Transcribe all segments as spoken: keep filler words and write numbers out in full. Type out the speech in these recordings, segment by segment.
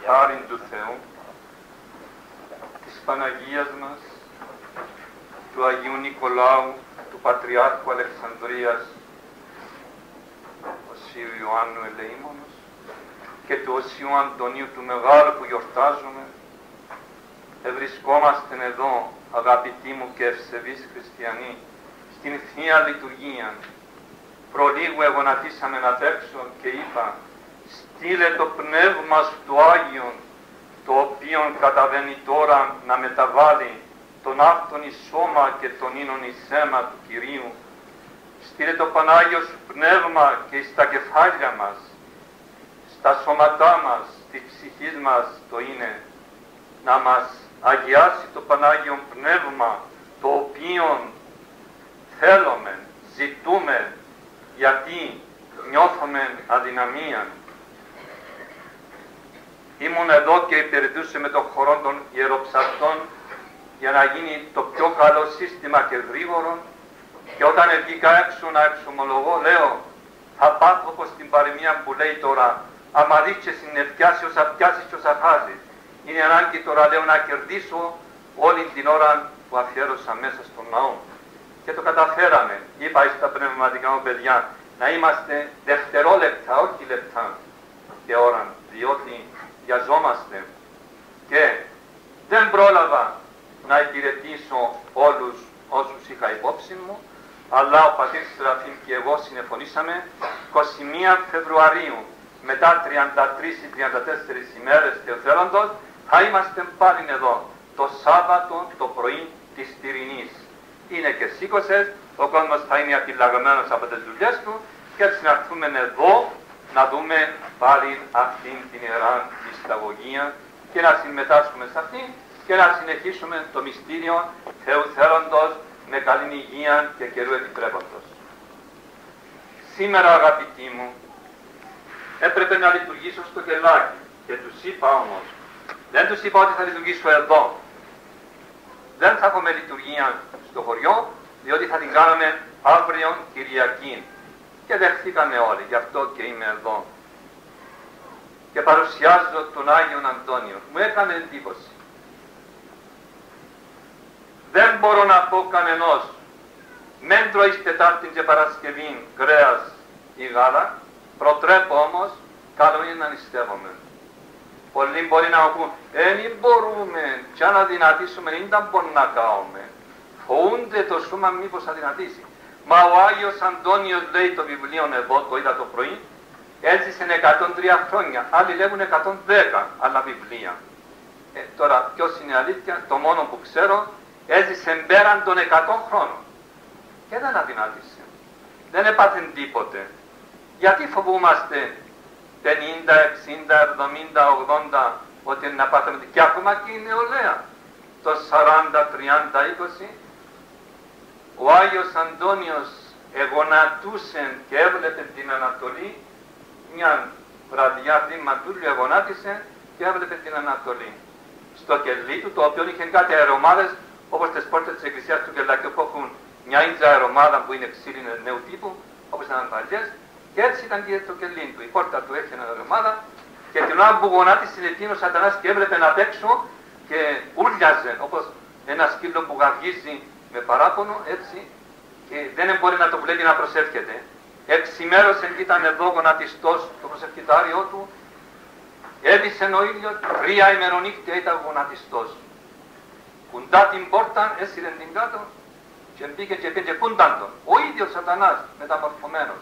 χάριν του Θεού, της Παναγίας μας, του Αγίου Νικολάου, του Πατριάρχου Αλεξανδρίας, Οσίου Ιωάννου Ελεήμονος, και του Οσίου Αντωνίου του Μεγάλου που γιορτάζουμε, ευρισκόμαστε εδώ, αγαπητοί μου και ευσεβείς χριστιανοί, στην Θεία Λειτουργία. Προλίγου εγωνατίσαμε απ' έξω και είπα, στείλε το Πνεύμα σου το Άγιον, το οποίο καταβαίνει τώρα να μεταβάλει τον αυτόν εις σώμα και τον ίνον εις αίμα του Κυρίου. Στείλε το Πανάγιο σου Πνεύμα και στα κεφάλια μας, στα σώματά μας, της ψυχής μας το είναι, να μας αγιάσει το Πανάγιο Πνεύμα, το οποίο θέλουμε, ζητούμε, γιατί νιώθουμε αδυναμία. Ήμουν εδώ και υπηρετούσε με τον χορό των ιεροψαρτών για να γίνει το πιο καλό σύστημα και γρήγορο, και όταν βγήκα έξω να εξομολογώ, λέω, θα πάθω όπως την παροιμία που λέει τώρα, άμα δεις και συννεφιάσει όσα πιάσεις και όσα χάσεις. Είναι ανάγκη τώρα, λέω, να κερδίσω όλη την ώρα που αφιέρωσα μέσα στον ναό. Και το καταφέραμε. Είπα στα πνευματικά μου παιδιά, να είμαστε δευτερόλεπτα, όχι λεπτά και ώρα, διότι βιαζόμαστε. Και δεν πρόλαβα να υπηρετήσω όλους όσους είχα υπόψη μου, αλλά ο πατήρ Σεραφείμ και εγώ συνεφωνήσαμε είκοσι μία Φεβρουαρίου, μετά τριάντα τρεις ή τριάντα τέσσερις ημέρες Θεοθέλοντος, θα είμαστε πάλι εδώ, το Σάββατο το πρωί της Τυρινής. Είναι και σήκωσες, ο κόσμος θα είναι απειλαγμένος από τις δουλειές του, και έτσι να έρθουμε εδώ να δούμε πάλι αυτήν την ιερά μυσταγωγία και να συμμετάσχουμε σε αυτήν και να συνεχίσουμε το μυστήριο Θεού θέλοντος με καλή υγεία και καιρού επιτρέποντος. Σήμερα, αγαπητοί μου, έπρεπε να λειτουργήσω στο κελάκι και τους είπα όμως, δεν τους είπα ότι θα λειτουργήσω εδώ. Δεν θα έχουμε λειτουργία στο χωριό, διότι θα την κάνουμε αύριο Κυριακή. Και δεχθήκανε όλοι, γι' αυτό και είμαι εδώ. Και παρουσιάζω τον Άγιον Αντώνιο. Μου έκανε εντύπωση. Δεν μπορώ να πω κανενός, μεν τρώεις Τετάρτη και Παρασκευή κρέας ή γάλα, προτρέπω όμως, καλό είναι να νηστεύομαι. Πολλοί μπορεί να πούν, δεν μπορούμε και να δυνατήσουμε, δεν τα μπορούμε να κάνουμε. Φοβούνται το σώμα μήπως αδυνατήσει. Μα ο Άγιος Αντώνιος, λέει το βιβλίο εδώ, το είδα το πρωί, έζησε εκατόν τρία χρόνια. Άλλοι λέγουν εκατόν δέκα άλλα βιβλία. Ε, τώρα, ποιος είναι αλήθεια, το μόνο που ξέρω, έζησε πέραν των εκατό χρόνων. Και δεν αδυνάτησε. Δεν έπαθεν τίποτε. Γιατί φοβούμαστε πενήντα, εξήντα, εβδομήντα, ογδόντα ότι να πάθουμε, και ακόμα και η νεολαία. Το σαράντα, τριάντα, είκοσι. Ο Άγιος Αντώνιος εγωνατούσε και έβλεπε την Ανατολή, μια βραδιά πριν μαντούλιο εγωνάτισε και έβλεπε την Ανατολή. Στο κελί του, το οποίο είχε κάτι αερομάδες, όπως τις πόρτες της εκκλησίας του Κελακιού που έχουν μια ίντζα αερομάδα που είναι ξύλινη νέου τύπου, όπως ήταν παλιές, και έτσι ήταν και το κελί του. Η πόρτα του έχει μια αερομάδα, και την ώρα που γονάτισε εκείνο ο Σατανάς και έβλεπε να παίξω και ούλιαζε, όπως ένα σκύλο που γαυγίζει με παράπονο, έτσι, και δεν μπορεί να το βλέπει να προσεύχεται. Εξημέρωσε και ήταν εδώ γονατιστός το προσευχητάριό του, έδισε ο ήλιος, τρία ημερονύχτια ήταν γονατιστός. Κουντά την πόρτα, έσυρε την κάτω και μπήκε και πήγε κούνταν τον. Ο ίδιος Σατανάς, μεταμορφωμένος.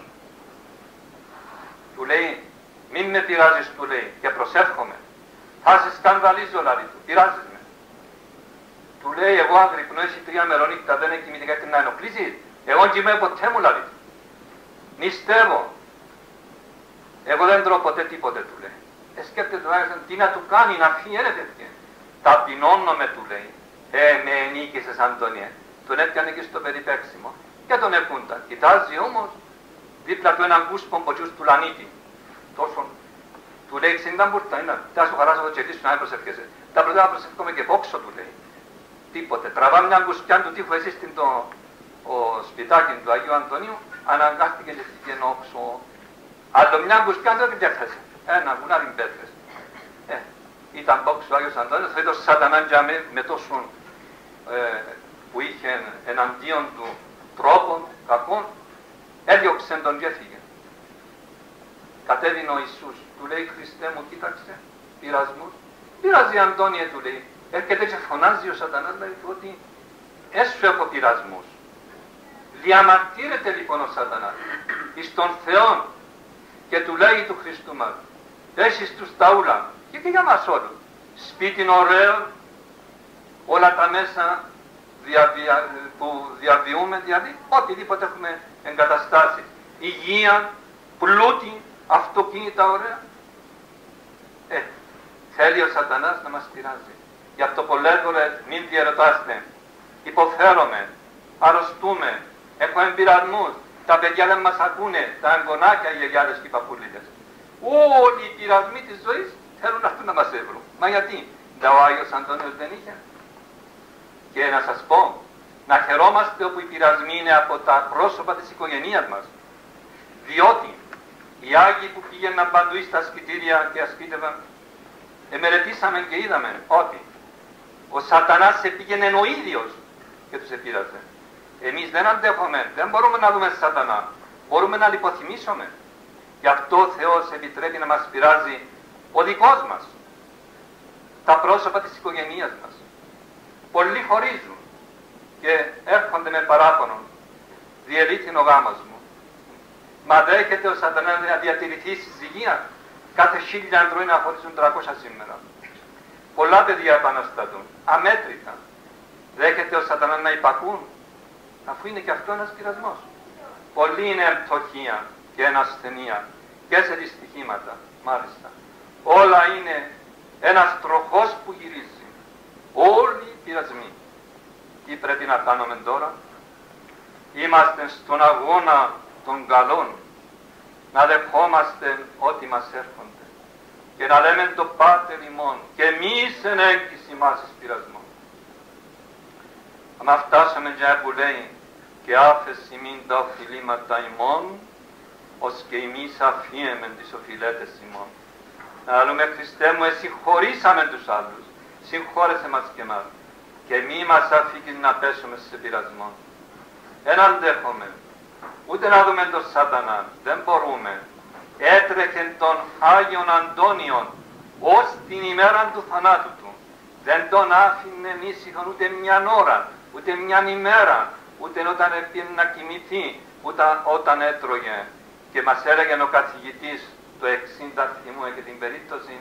Του λέει, μην με πειράζεις, του λέει, και προσεύχομαι. Θα σε σκανδαλίζω, λάδι του, πειράζεις με. Του λέει, εγώ αγρυπνώ, εσύ τρία μερονύχτα, δεν έχει κοιμηθεί κάτι να ενοχλήσεις. Εγώ κοιμάμαι ποτέ μου, λάδι του. Νηστεύω. Εγώ δεν τρώω ποτέ τίποτε, του λέει. Ε, σκέφτεται τουλάχιστον τι να του κάνει, να φύγει, ρε παιδιά. Ταπεινώνομαι, του λέει. Ε, με ενίκησες, Αντώνιε. Τον έπιανε και στο περιπέξιμο. Και τον εκούντα. Κοιτάζει όμως δίπλα του έναν κούσπον ποτσούς του λανίτη. Τόσο. Του λέει, εξήντα μπουρτα, είναι. Θα σου χαράσω το τσελί σου να προσευχέσαι. Τα πρώτα να προσευχούμε και πόξο, του λέει. Τίποτε. Τραβά μια κουσκιά του τείχου εσύ στην το ο σπιτάκι του Αγίου Αντωνίου, αναγκάστηκε και στην όξο. Αλλά μια κουσκιά δεν την πιάχασε. Ένα γουνάρι πέτρες. Ε, ήταν πόξο ο Άγιος Αντώνιος, θα ήταν σατανά για με, με τόσο ε, που είχε εναντίον του τρόπων κακών, έδιωξε τον και έφυγε. Κατέβηνε ο Ιησούς, του λέει Χριστέ μου κοίταξε, πειρασμούς. Πειράζει Αντώνιε, του λέει, έρχεται και φωνάζει ο σατανάς, λέει ότι έσου έχω πειρασμούς. Διαμαρτύρεται λοιπόν ο σατανάς εις τον Θεό και του λέει του Χριστού μας, έχεις τους ταούλα και, και για μας όλους. Σπίτι ωραίο, όλα τα μέσα διαβια, που διαβιούμε, δηλαδή οτιδήποτε έχουμε εγκαταστάσει. Υγεία, πλούτη, αυτοκίνητα ωραία. Ε, θέλει ο σατανάς να μας πειράζει. Γι' αυτό πολλές φορές μην διερωτάστε, υποφέρομαι, αρρωστούμε, έχουμε πειρασμούς, τα παιδιά δεν μας ακούνε, τα εγγονάκια, οι γιαγιάδες και οι παππούλιδες. Όλοι οι πειρασμοί της ζωής θέλουν να έρθουν να μας έβρουν. Μα γιατί, τα ο Άγιος Αντώνιος δεν είχε. Και να σας πω, να χαιρόμαστε όπου οι πειρασμοί είναι από τα πρόσωπα της οικογένειας μας. Διότι οι Άγιοι που πήγαιναν παντού στα ασκητήρια και ασκήτευαν, εμελετήσαμε και είδαμε ότι ο σατανάς επήγαινε ο ίδιος και τους επήραζε. Εμείς δεν αντέχουμε, δεν μπορούμε να δούμε σατανά, μπορούμε να λιποθυμίσουμε. Γι' αυτό ο Θεός επιτρέπει να μας πειράζει ο δικός μας, τα πρόσωπα της οικογένειας μας. Πολλοί χωρίζουν και έρχονται με παράπονο, διελύθην ο γάμος μου. Μα δέχεται ο σατανάς να διατηρηθεί η συζυγία, κάθε χίλια ανδρούι να χωρίζουν τριακόσια σήμερα. Πολλά παιδιά επαναστατούν, αμέτρητα. Δέχεται ο σατανάς να υπακούν, αφού είναι και αυτό ένας πειρασμός. Πολλοί είναι πτωχία και ασθενεία και σε δυστυχήματα, μάλιστα. Όλα είναι ένας τροχός που γυρίζει. Όλοι οι πειρασμοί. Τι πρέπει να κάνουμε τώρα? Είμαστε στον αγώνα των καλών, να δεχόμαστε ό,τι μας έρχονται και να λέμε το Πάτερ ημών και εμείς εν έγκυση μας εις πειρασμό. Αν φτάσαμε για που λέει και άφεση μην τα οφειλήματα ημών, ως και εμείς αφίεμεν τις οφειλέτες ημών. Να λέμε Χριστέ μου, εσύ χωρίσαμε τους άλλους, συγχώρεσε μας και εμάς και μη μας αφήκεις να πέσουμε σε πειρασμό. Δεν αντέχομαι, ούτε να δούμε τον σατανά, δεν μπορούμε. Έτρεχε τον Άγιον Αντώνιον ως την ημέρα του θανάτου του. Δεν τον άφηνε ήσυχον ούτε μια ώρα, ούτε μια ημέρα, ούτε όταν έπαιρνε να κοιμηθεί, ούτε όταν έτρωγε. Και μας έλεγε ο καθηγητής το εξήντα, θυμούμε και την περίπτωση,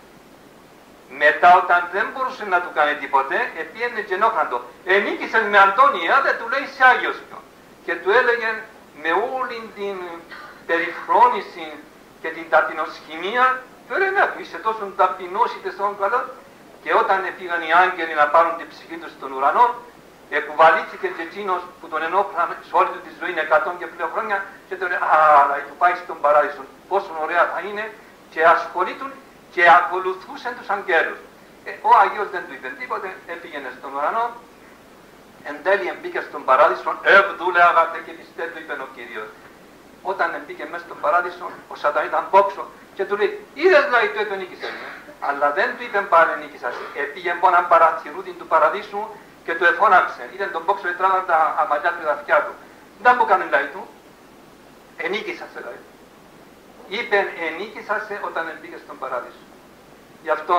μετά όταν δεν μπορούσε να του κάνει τίποτε, επήγαινε και ενόχλαντο. Ενίκησες με Αντώνια, δεν του λέει σε Άγιος πιο. Και του έλεγε με όλη την περιφρόνηση και την ταπεινοσχημία, του έλεγε ναι, είσαι τόσο ταπεινός είτε στον καλό. Και όταν πήγαν οι άγγελοι να πάρουν την ψυχή του στον ουρανό, εκουβαλήθηκε και εκείνος που τον ενόχλαν σε όλη του τη ζωή εκατό και πλέον χρόνια και τον λέει, α, αλλά του πάει στον παράδεισο, πόσο ωραία θα είναι, και ασχολείτουν και ακολουθούσαν τους αγγέλους. Ε, ο Άγιος δεν του είπε τίποτε, έπηγαινε στον ουρανό, εν τέλει μπήκε στον παράδεισο, ευδούλε αγαθέ και πιστέ, του είπε ο Κύριος. Όταν μπήκε μέσα στον παράδεισο, ο Σατανάς ήταν πόξο και του λέει, είδες λέει του έτω νίκησες. Αλλά δεν του είπε πάλι νίκησας, έπηγε από έναν παραθυρούδι του παραδείσου και του εφώναξε. Είδε τον πόξο και τράβαν τα αμαλιά του δαφιά του. Δεν μου κάνει λέει του, ενίκησας λέει. Είπε ενίκησασε όταν μπήκε στον παράδεισο. Γι' αυτό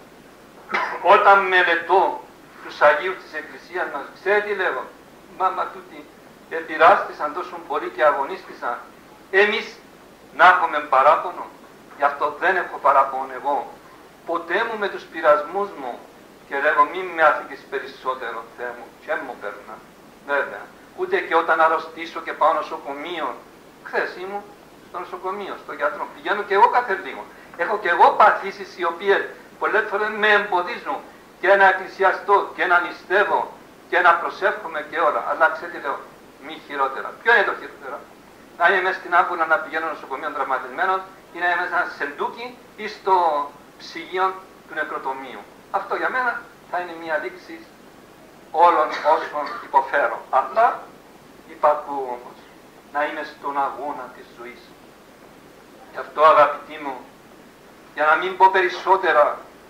όταν μελετώ τους Αγίους της Εκκλησίας μας, ξέρετε τι λέγω, μάμα τούτοι επειράστησαν τόσο πολύ και αγωνίστησαν, εμείς να έχουμε παράπονο. Γι' αυτό δεν έχω παράπονο εγώ ποτέ μου με τους πειρασμούς μου και λέγω μην με άφηκες περισσότερο Θεέ μου και μου περνά. Βέβαια, ούτε και όταν αρρωστήσω και πάω νοσοκομείο, χθες ήμουν στο νοσοκομείο, στο γιατρό, πηγαίνω και εγώ κάθε λίγο. Έχω και εγώ παθήσεις οι οποίες πολλές φορές με εμποδίζουν και να εκκλησιαστώ και να νηστεύω και να προσεύχομαι και όλα. Αλλά ξέρετε λέω, μη χειρότερα. Ποιο είναι το χειρότερο? Να είμαι μέσα στην άμπουλα να πηγαίνω νοσοκομείο τραυματισμένος ή να είμαι μέσα σε σεντούκι ή στο ψυγείο του νεκροτομείου. Αυτό για μένα θα είναι μια λήξη όλων όσων υποφέρω. Αλλά υπακούω όμως να είμαι στον αγώνα της ζωής. Γι' αυτό αγαπητοί μου, για να μην πω περισσότερα,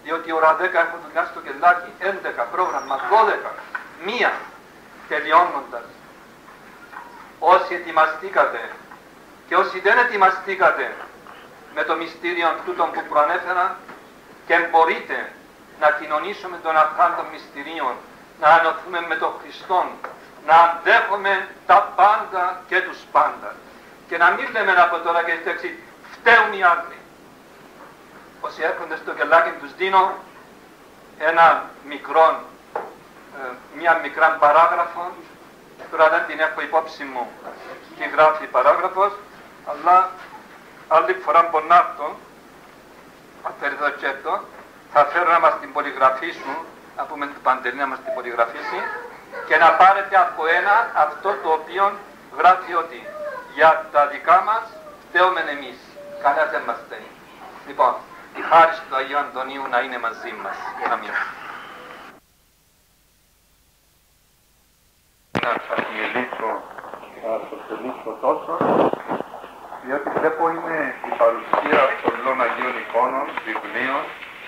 διότι ώρα δέκα έχω δουλειά στο κελάκι, έντεκα πρόγραμμα, δώδεκα, μία τελειώνοντας. Όσοι ετοιμαστήκατε και όσοι δεν ετοιμαστήκατε με το μυστήριο τούτων που προανέφερα και μπορείτε να κοινωνήσουμε των αρχών των μυστηρίων, να ανωθούμε με τον Χριστόν, να αντέχουμε τα πάντα και τους πάντα. Και να μην λέμε από τώρα και στο εξή, φταίουν οι άλλοι. Όσοι έρχονται στο κελάκι τους δίνω ένα μικρό, ε, μια μικρά παράγραφο, τώρα δεν την έχω υπόψη μου τι γράφει η παράγραφος, αλλά άλλη φορά μπορεί να έρθω, αφαιρεθώ και αυτό, θα φέρω να μας την πολυγραφήσουν, να πούμε την Παντελή να μας την πολυγραφήσει, και να πάρετε από ένα αυτό το οποίο γράφει ότι για τα δικά μας φταίουμε εμείς, κανένας δεν μας φταίει. Λοιπόν, η χάρη του Αγίου Αντωνίου να είναι μαζί μας. Αμήν. Να σας μιλήσω, θα σας μιλήσω τόσο, διότι βλέπω είναι η παρουσία πολλών Αγίων εικόνων, βιβλίων,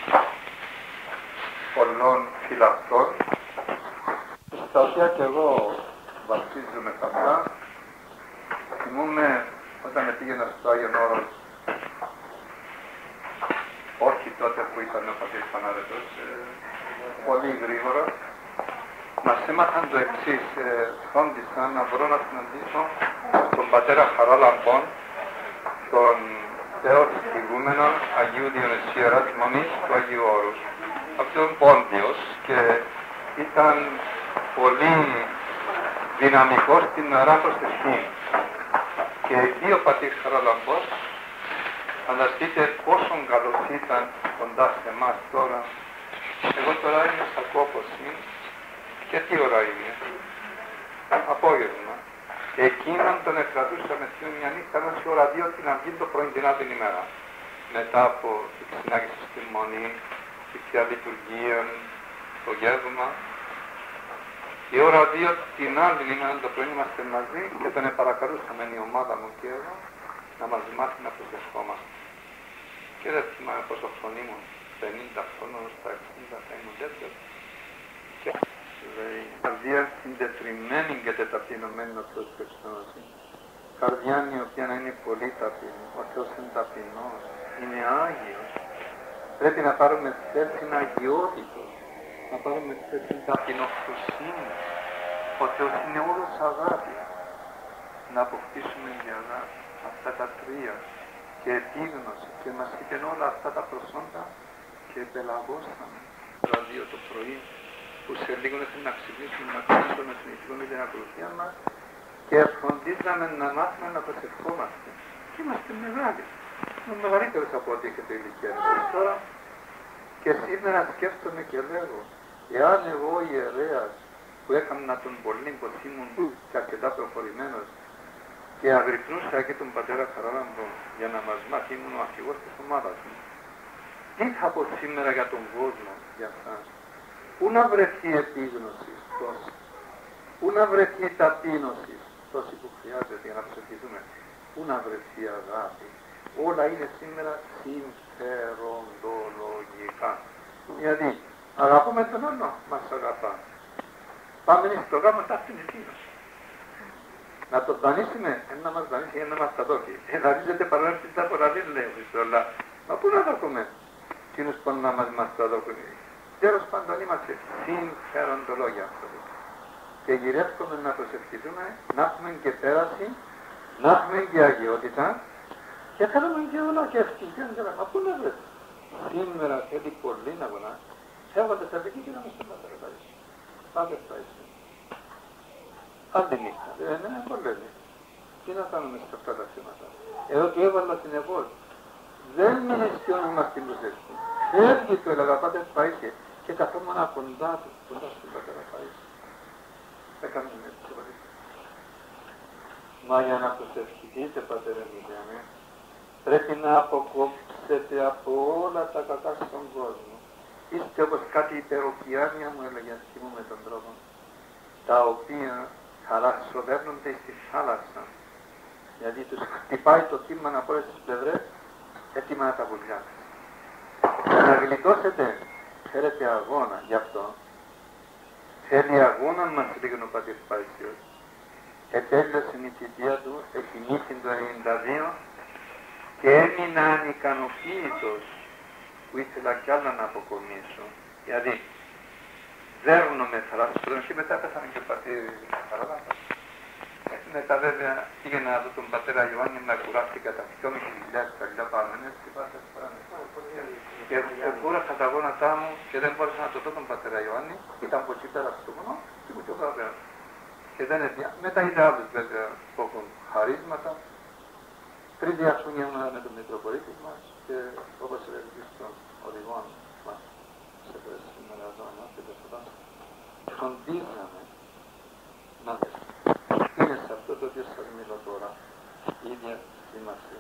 πολλών φυλακτών, στα οποία και εγώ βασίζομαι σε αυτά. Θυμούμαι όταν πήγαινα στο Άγιον Όρος, όχι τότε που ήταν ο πατήρ Πανάρετος, ε, πολύ γρήγορα, μας έμαθαν το εξής, ε, φρόντισα να μπορώ να συναντήσω τον πατέρα Χαράλαμπον, τον Θεός ηγούμενο Αγίου Διονυσίου Εράσιμονής του Αγίου Όρους. Αυτό ήταν πόντιος και ήταν πολύ δυναμικός στην αρά προσευχή. Και εκεί ο πατήρ Χαράλαμπος, φανταστείτε πόσο καλός ήταν κοντά σε εμάς τώρα. Εγώ τώρα είμαι στα κόπωση και τι ώρα είναι, απόγευμα. Και εκείνον τον εκκρατούσαμε μια νύχτα ως ώρα δύο την αυγή το πρωινά την ημέρα. Μετά από τη συνάγηση στη Μονή, τη Θεία Λειτουργία, το γεύμα. Η ώρα δύο την άλλη ημέρα το πρωί είμαστε μαζί και τον παρακαλούσαμε η ομάδα μου και εγώ να μας μάθει να προσευχόμαστε. Και δεν θυμάμαι πόσο χρόνο ήμουν, πενήντα χρόνων στα εξήντα θα ήμουν τέτοιος. Και λέει, καρδιά συντετριμένη και τεταπεινωμένη ο Θεός Χριστός. Καρδιά η οποία να είναι πολύ ταπεινή, ο Θεός είναι ταπεινός, είναι Άγιος. Πρέπει να πάρουμε θέση αγιότητος, να πάρουμε θέση ταπεινοφροσύνη. Ο Θεός είναι όλος αγάπη. Να αποκτήσουμε για αγάπη αυτά τα τρία και επίγνωση και μας είπε όλα αυτά τα προσόντα και πελαγώσαμε τώρα δύο το πρωί που σε λίγο θέλει να ξυπνήσουμε να κάνουμε να συνεχίσουμε την ακολουθία μας και φροντίζαμε να μάθουμε να προσευχόμαστε. Και είμαστε μεγάλοι. Είναι μεγαλύτερος από ό,τι έχετε ηλικία τώρα. Και σήμερα σκέφτομαι και λέγω, εάν εγώ ιερέας που έκανα τον πολύ πως ήμουν και αρκετά προχωρημένος και αγρυπνούσα και τον πατέρα Χαράλαμπο για να μας μάθει, ήμουν ο αρχηγός της ομάδας μου. Τι θα πω σήμερα για τον κόσμο, για σας. Πού να βρεθεί επίγνωση τόση, πού να βρεθεί ταπείνωση τόση που χρειάζεται για να προσευχηθούμε, πού να βρεθεί αγάπη. Όλα είναι σήμερα συμφεροντολογικά. Γιατί αγαπούμε τον άλλο, μας αγαπά. Πάμε στο γάμο, τα είναι εκείνος. Να τον δανείσουμε, ένα μας δανείσει, ένα μας τα δώσει. Εναρίζεται παρόλο τα φορά, δεν λέει όλα. Μα πού να δώσουμε εκείνους που να μας, μας τα δώσουν. Τέλος πάντων είμαστε συμφεροντολόγια άνθρωποι. Και γυρεύουμε να προσευχηθούμε, να έχουμε και πέραση, να έχουμε και αγιότητα και θέλουμε και όλα και ευτυχία. Μα πού να βρει. Σήμερα θέλει πολύ να βουνά. Φεύγοντας από εκεί και να μας τον πατέρα πάει. Πάτε πάει. Άλλη νύχτα. Ε, ναι, πολλές. Τι να κάνουμε σε αυτά τα θέματα. Εδώ του έβαλα συνεχώς. Δεν μηνυστιώνουμε μας την προσευχή. Φεύγει το έλεγα, πάτε πάει και καθόμουν κοντά του, κοντά στον πατέρα πάει. Έκαμε με έτσι πολύ. Μα για να προσευχηθείτε, πατέρα μου, πρέπει να αποκόψετε από όλα τα κακά στον κόσμο. Είστε όπως κάτι υπεροκειάνια, μου έλεγε, θυμούμαι τον τρόπο, τα οποία θαλασσοδέρνονται στη θάλασσα. Δηλαδή τους χτυπάει το κύμα από όλες τις πλευρές, έτοιμα να τα βουλιάσει. Να γλιτώσετε θέλετε αγώνα γι' αυτό. Θέλει αγώνα μας λέγει ο Πατήρ Πάησιος. Ετέλειωσε η θητεία του, εκοιμήθη το ενενήντα δύο και έμεινα ανικανοποίητος που ήθελα κι άλλα να αποκομίσω. Δηλαδή, δέρνομαι θαλάσσον και μετά πέθανε και ο Πατήρ Χαραλάμπας. Μετά βέβαια πήγαινα να δω τον πατέρα Ιωάννη, να κουράστηκα τα δυόμισι χιλιάδες παλιά παραμένες και πάτε σπράνε. Και κούρασα τα γόνατά μου και δεν μπόρεσα να το δω τον πατέρα Ιωάννη, ήταν από εκεί πέρα στο βουνό και μου και ο βέβαια. Και δεν είναι... Μετά είδα άλλους βέβαια που έχουν χαρίσματα. Πριν δύο χρόνια ήμουν με τον Μητροπολίτη μας και όπως έλεγε στον οδηγό μας σε πέρασε σήμερα εδώ και το σπουδάσαμε. Φροντίζαμε να είναι σε αυτό το οποίο σας μιλώ τώρα, η ίδια σημασία.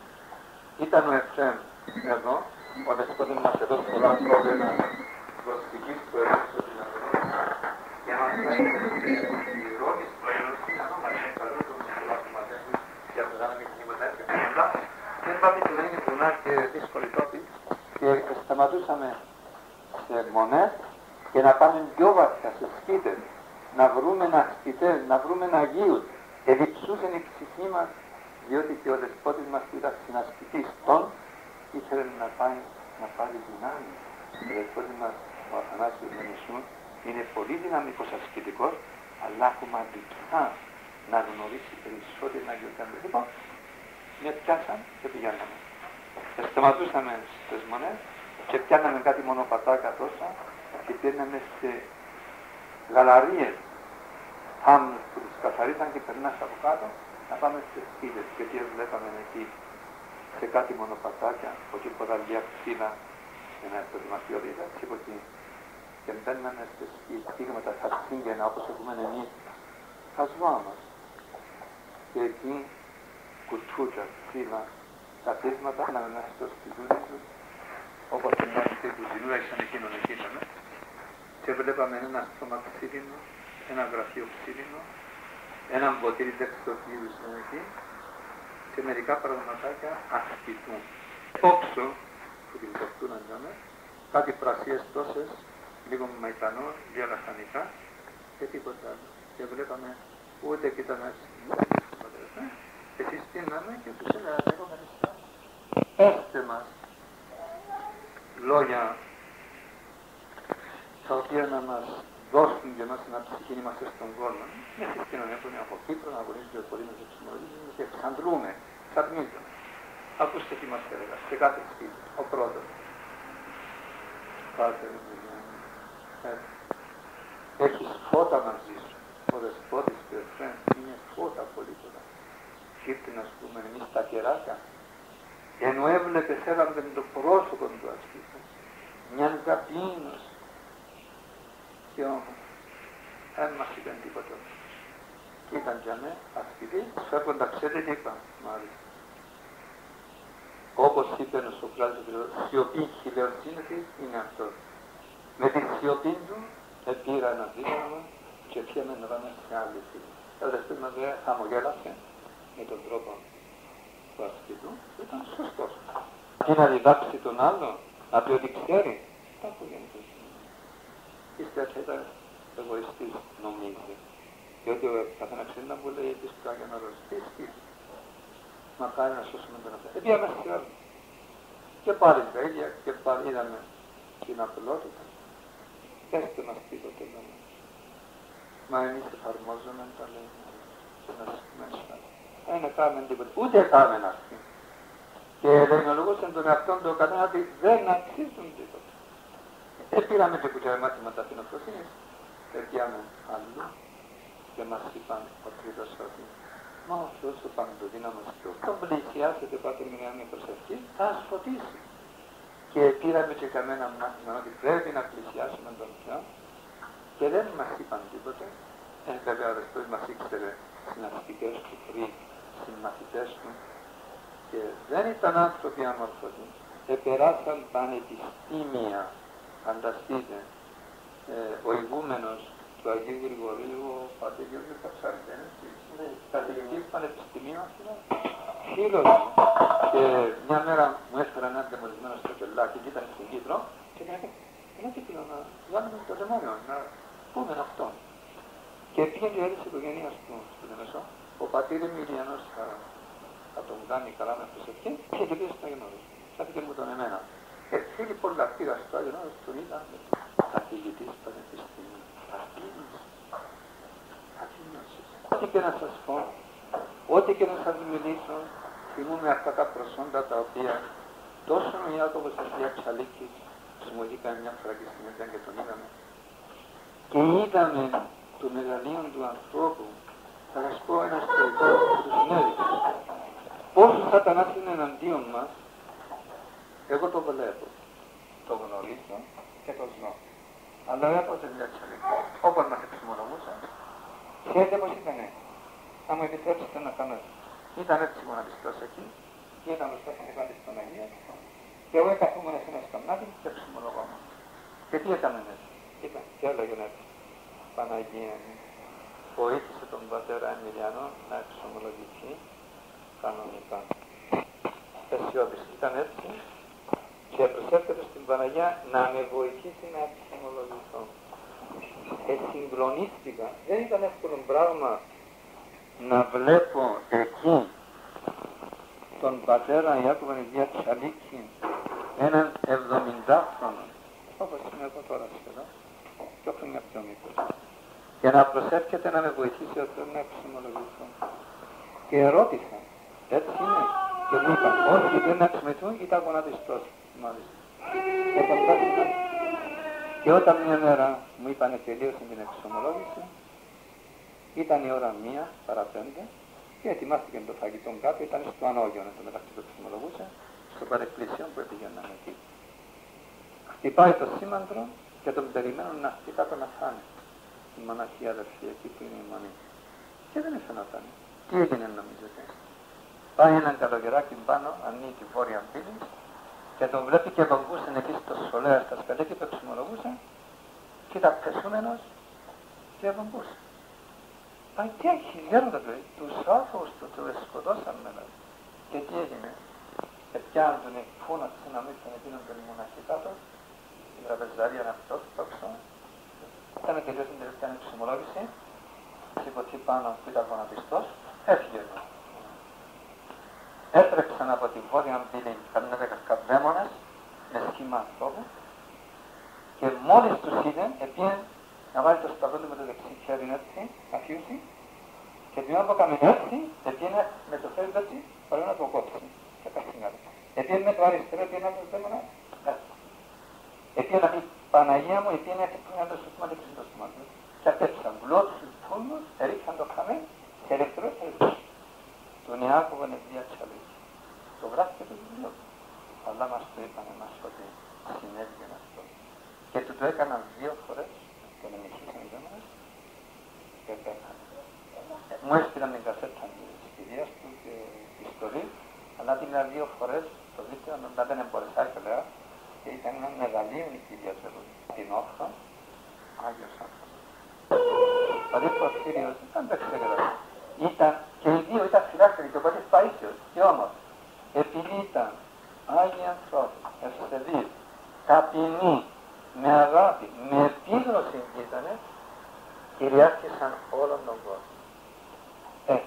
Ήταν ο Εφραίμ εδώ, ο δεσπότης μας εδώ πολλά πρόβλημα προσφυγής που έδωσε την Αθηνία για να μας πει η Ρώμης προέλος είναι ανώμαλη, καλό το πολλά που μας έχουν για να κάνουμε κινήματα έτσι και πολλά. Δεν πάμε και δεν είναι βουνά και δύσκολη τόπη και σταματούσαμε σε μονές και να πάμε πιο βαθιά σε σκήτες, να βρούμε ασκητές, να βρούμε αγίους. Εδιψούσαν η ψυχή μας, διότι και ο δεσπότης μας που ήταν συνασκητής των, ήθελε να πάει να πάρει δυνάμει. Ο δεσπότης μας, ο Αθανάσιος Μενισού, είναι πολύ δυναμικός ασκητικός, αλλά κομματικά να γνωρίσει περισσότερο να γιορτάνει. Λοιπόν, με πιάσαν και πηγαίναμε. Και σταματούσαμε στις μονές και πιάναμε κάτι μονοπατάκα τόσα και πήγαμε σε γαλαρίες άμνους που τους καθαρίσαν και περνάς από κάτω να πάμε στις σκύλες. Και τι βλέπαμε εκεί σε κάτι μονοπατάκια, εκεί ποδαλιά ξύλα για να προετοιμαστιώδητα και από εκεί. Και μπαίναμε στις σκύλες, πήγαμε τα σαρσίγγαινα όπως έχουμε εμείς, τα ζώα μας. Και εκεί κουτσούτσα, ξύλα, τα πίσματα έκαναμε μέσα στο σπιτούδι τους, όπως την μάθητη του Ζηλούρα ήσαν εκείνον εκεί ήταν. Και βλέπαμε ένα στόμα ξύλινο, ένα γραφείο ξύλινο, ένα ποτήρι δεξιοφύλου εκεί και μερικά πραγματάκια ασκητού. Όξο, που την κοστούναν γιάμε, κάτι πρασίες τόσες, λίγο μαϊτανό, δύο λαχανικά και τίποτα άλλο. Και βλέπαμε ούτε και ήταν έτσι. Και συστήναμε και τους έλεγα εγώ με νησιά. Έστε μας λόγια τα οποία να μας δώσουν για μας να ψυχή είμαστε στον κόσμο. Με συστήναμε έπρεπε από Κύπρο να αγωνίζουμε πολύ με τους εξομολογισμούς και εξαντλούμε, ξαπνίζουμε. Ακούστε τι μας έλεγα, σε κάθε σπίτι, ο πρώτος. Πάτε, έτσι. Έχεις φώτα μαζί σου. Ο δεσπότης και ο Εφραίμ είναι φώτα απολύτωτα. Ήρθε να σου πούμε εμείς τα κεράκια. Ενώ έβλεπες έλαβε το πρόσωπο του ασκήτου. Μιαν καπίνος. Και όμως δεν μας είπαν τίποτα. Και ήταν για μέ ασκητής, φεύγουν τα ξέρετε τι είπαν, μάλιστα. Όπως είπε ο Σοκράτης, σιωπή χιλιοσύνης είναι αυτό. Με τη σιωπή του επήρα ένα δίδαγμα και πήγαμε να πάμε σε άλλη φύλλη. Ο δεσπότης μας λέει, χαμογέλασε με τον τρόπο του ασκητού, ήταν σωστός. Και να διδάξει τον άλλο, να πει ότι ξέρει, τα που γίνεται. Ύστερα ήταν εγωιστής, νομίζει. Διότι ο καθένας είναι που λέει της πράγια να ρωτήσει, μακάρι να σώσουμε τον αυτό. Επειδή αμέσως και άλλο. Και πάλι τα ίδια και πάλι είδαμε την απλότητα. Έστε μας τίποτε λέμε. Μα εμείς εφαρμόζουμε τα λέμε και να μέσα. Δεν έκαμε τίποτε, ούτε έκαμε να πει. Και λεγνολογούσαν τον εαυτόν του καθένα ότι δεν αξίζουν τίποτα. Ε, πήραμε και κουτιά μάθηματα ταπεινοφροσύνης, πήγαμε αλλού και μας είπαν ο τρίτος ότι μα ο Θεός ο Παντοδύναμος και όταν πλησιάσετε πάτε μια μια προσευχή θα σας φωτίσει. Και πήραμε και καμένα μάθημα ότι πρέπει να πλησιάσουμε τον Θεό και δεν μας είπαν τίποτε. Ε, βέβαια ο Δεσπότης μας ήξερε συναστικές του πριν, συμμαθητές του και δεν ήταν άνθρωποι αμορφωτοί. Επεράσαν πανεπιστήμια. Φανταστείτε, ε, ο ηγούμενος του Αγίου Γρηγορίου, ο πατήρ Γιώργος Καψάρης, καθηγητής πανεπιστημίου, φίλος μου. Και μια μέρα μου έφερα ένα δαιμονισμένο στο κελάκι και ήταν στην Κύπρο και έκανε, είναι τύπιο να βγάλουμε το δαιμόνιο, να πούμε αυτό. Και πήγαινε και έλεγε η οικογένεια του στο Λεμεσό, ο πατήρ Εμιλιανός θα, θα τον κάνει καλά με προσευχή και και πήγε στο Άγιον Όρος. Σάθηκε μου τον εμένα. Και φίλοι πολλά πήγα στο Άγιον Όρος, τον είδα καθηγητής πανεπιστήμιου. Αθήνος. Αθήνος. Ό,τι και να σας πω, ό,τι και να σας μιλήσω, θυμούμαι αυτά τα προσόντα τα οποία τόσο ο Ιάκωβος Αγία Τσαλίκης συμμετείχαμε μια φορά και στην Έντρα και τον είδαμε. Και είδαμε το μεγαλείο του ανθρώπου, θα σας πω ένα ιστορικό που του συνέδειξε. Πόσο σατανάς είναι εναντίον μας, εγώ το βλέπω, το γνωρίζω και το ζω. Αλλά δεν έπρεπε μια Τσαλίκη, όπως μας εξομολογούσαν, ξέρετε πως ήταν έτσι. Θα μου επιτρέψετε να κάνω έτσι. Ήταν έτσι μοναδιστός εκεί, και ήταν μπροστά στην εκκλησία στον Αγία, και εγώ καθόμουν σε ένα σκαμνάδι και εξομολογόμουν. Και τι έκαναν έτσι, ήταν και έλεγαν έτσι. Παναγία μου, βοήθησε τον πατέρα Εμιλιανό να εξομολογηθεί κανονικά. Αισιόδης ήταν έτσι και προσεύχεται στην Παναγία να με βοηθήσει να εξομολογηθώ. Εσυγκλονίστηκα, δεν ήταν εύκολο πράγμα να βλέπω εκεί τον πατέρα Ιάκωβο Αγία Τσαλίκη, έναν εβδομηντάχρονο, όπως είμαι εγώ τώρα σχεδόν, και όχι μια πιο μικρός, και να προσεύχεται να με βοηθήσει ο Θεός να εξομολογηθώ. Και ερώτησα, έτσι είναι, και μου είπαν, όχι δεν εξομολογηθούν, ήταν γονατιστός, μάλιστα. Και όταν μια μέρα μου είπανε τελείωσε την εξομολόγηση, ήταν η ώρα μία παρά πέντε, και ετοιμάστηκε το φαγητό κάτω, ήταν στο ανώγιο, εν τω μεταξύ που εξομολογούσε, στο παρεκκλησιόν που πήγαιναν εκεί. Χτυπάει το σήμαντρο και τον περιμένουν να χτυπά το να φάνε. Η μοναχή αδερφή εκεί που είναι η μονή. Και δεν φαινόταν. Τι έγινε νομίζετε. Πάει έναν καλογεράκι πάνω, ανοίγει τη βόρεια πύλη και τον βλέπει και τον κούσαν εκεί στο σολέα στα σκαλιά που εξομολογούσε και ήταν πεσούμενος και τον κούσε. Πάει τι έχει γέροντα του, τους άφους του, του σκοτώσαν μετά. Και τι έγινε. Και πιάνουν τον φώναξε να μην τον εκείνον τον μοναχή κάτω, η τραπεζαρία να αυτό το έξω. Ήταν τελειώσει την τελευταία εξομολόγηση, σηκωθεί πάνω που ήταν γονατιστός, έφυγε εδώ. Έτρεξαν από τη βόρεια πύλη κανένα δέκα καδέμονες με σχήμα ανθρώπου και μόλις τους είδε, επήγαινε να βάλει το σταυρό του με το δεξί χέρι έτσι, να φιούσει και την ώρα που έκαμε έτσι, επήγαινε με το χέρι έτσι, παρά να το κόψει και καστινάρει. Επήγαινε με το αριστερό, επήγαινε με το δαίμονα, έτσι. Επήγαινε να πει Παναγία μου, επήγαινε να το σωθήμα και το στόμα του. Και απέψαν γλώτους τους φούλμους, έριξαν το χαμέ και ελευθερώς έριξαν. Τον Ιάκωβο Αγία Τσαλίκη. Το γράφει και το βιβλίο του. Αλλά μας το είπαν εμάς ότι συνέβη αυτό. Και του το έκαναν δύο φορές, τον εμισούσαν οι δέμονες και πέθανε. Μου έστειλαν την κασέτα της κυρίας του και τη ιστορή, αλλά την είδα δύο φορές το δίκτυο, αλλά δεν εμπορεσά και λέω, και ήταν ένα μεγαλείο η κυρία Τσελούδη. Την Όχθο, Άγιος άνθρωπος. Δηλαδή ο Κύριος δεν τα ξέρετε. Ήταν και οι δύο ήταν φυλάκτεροι και ο πατήρ Παΐσιος. Και όμως, επειδή ήταν Άγιοι ανθρώποι, ευσεβείς, ταπεινοί, με αγάπη, με επίγνωση ήτανε, κυριάρχησαν όλον τον κόσμο. Ε,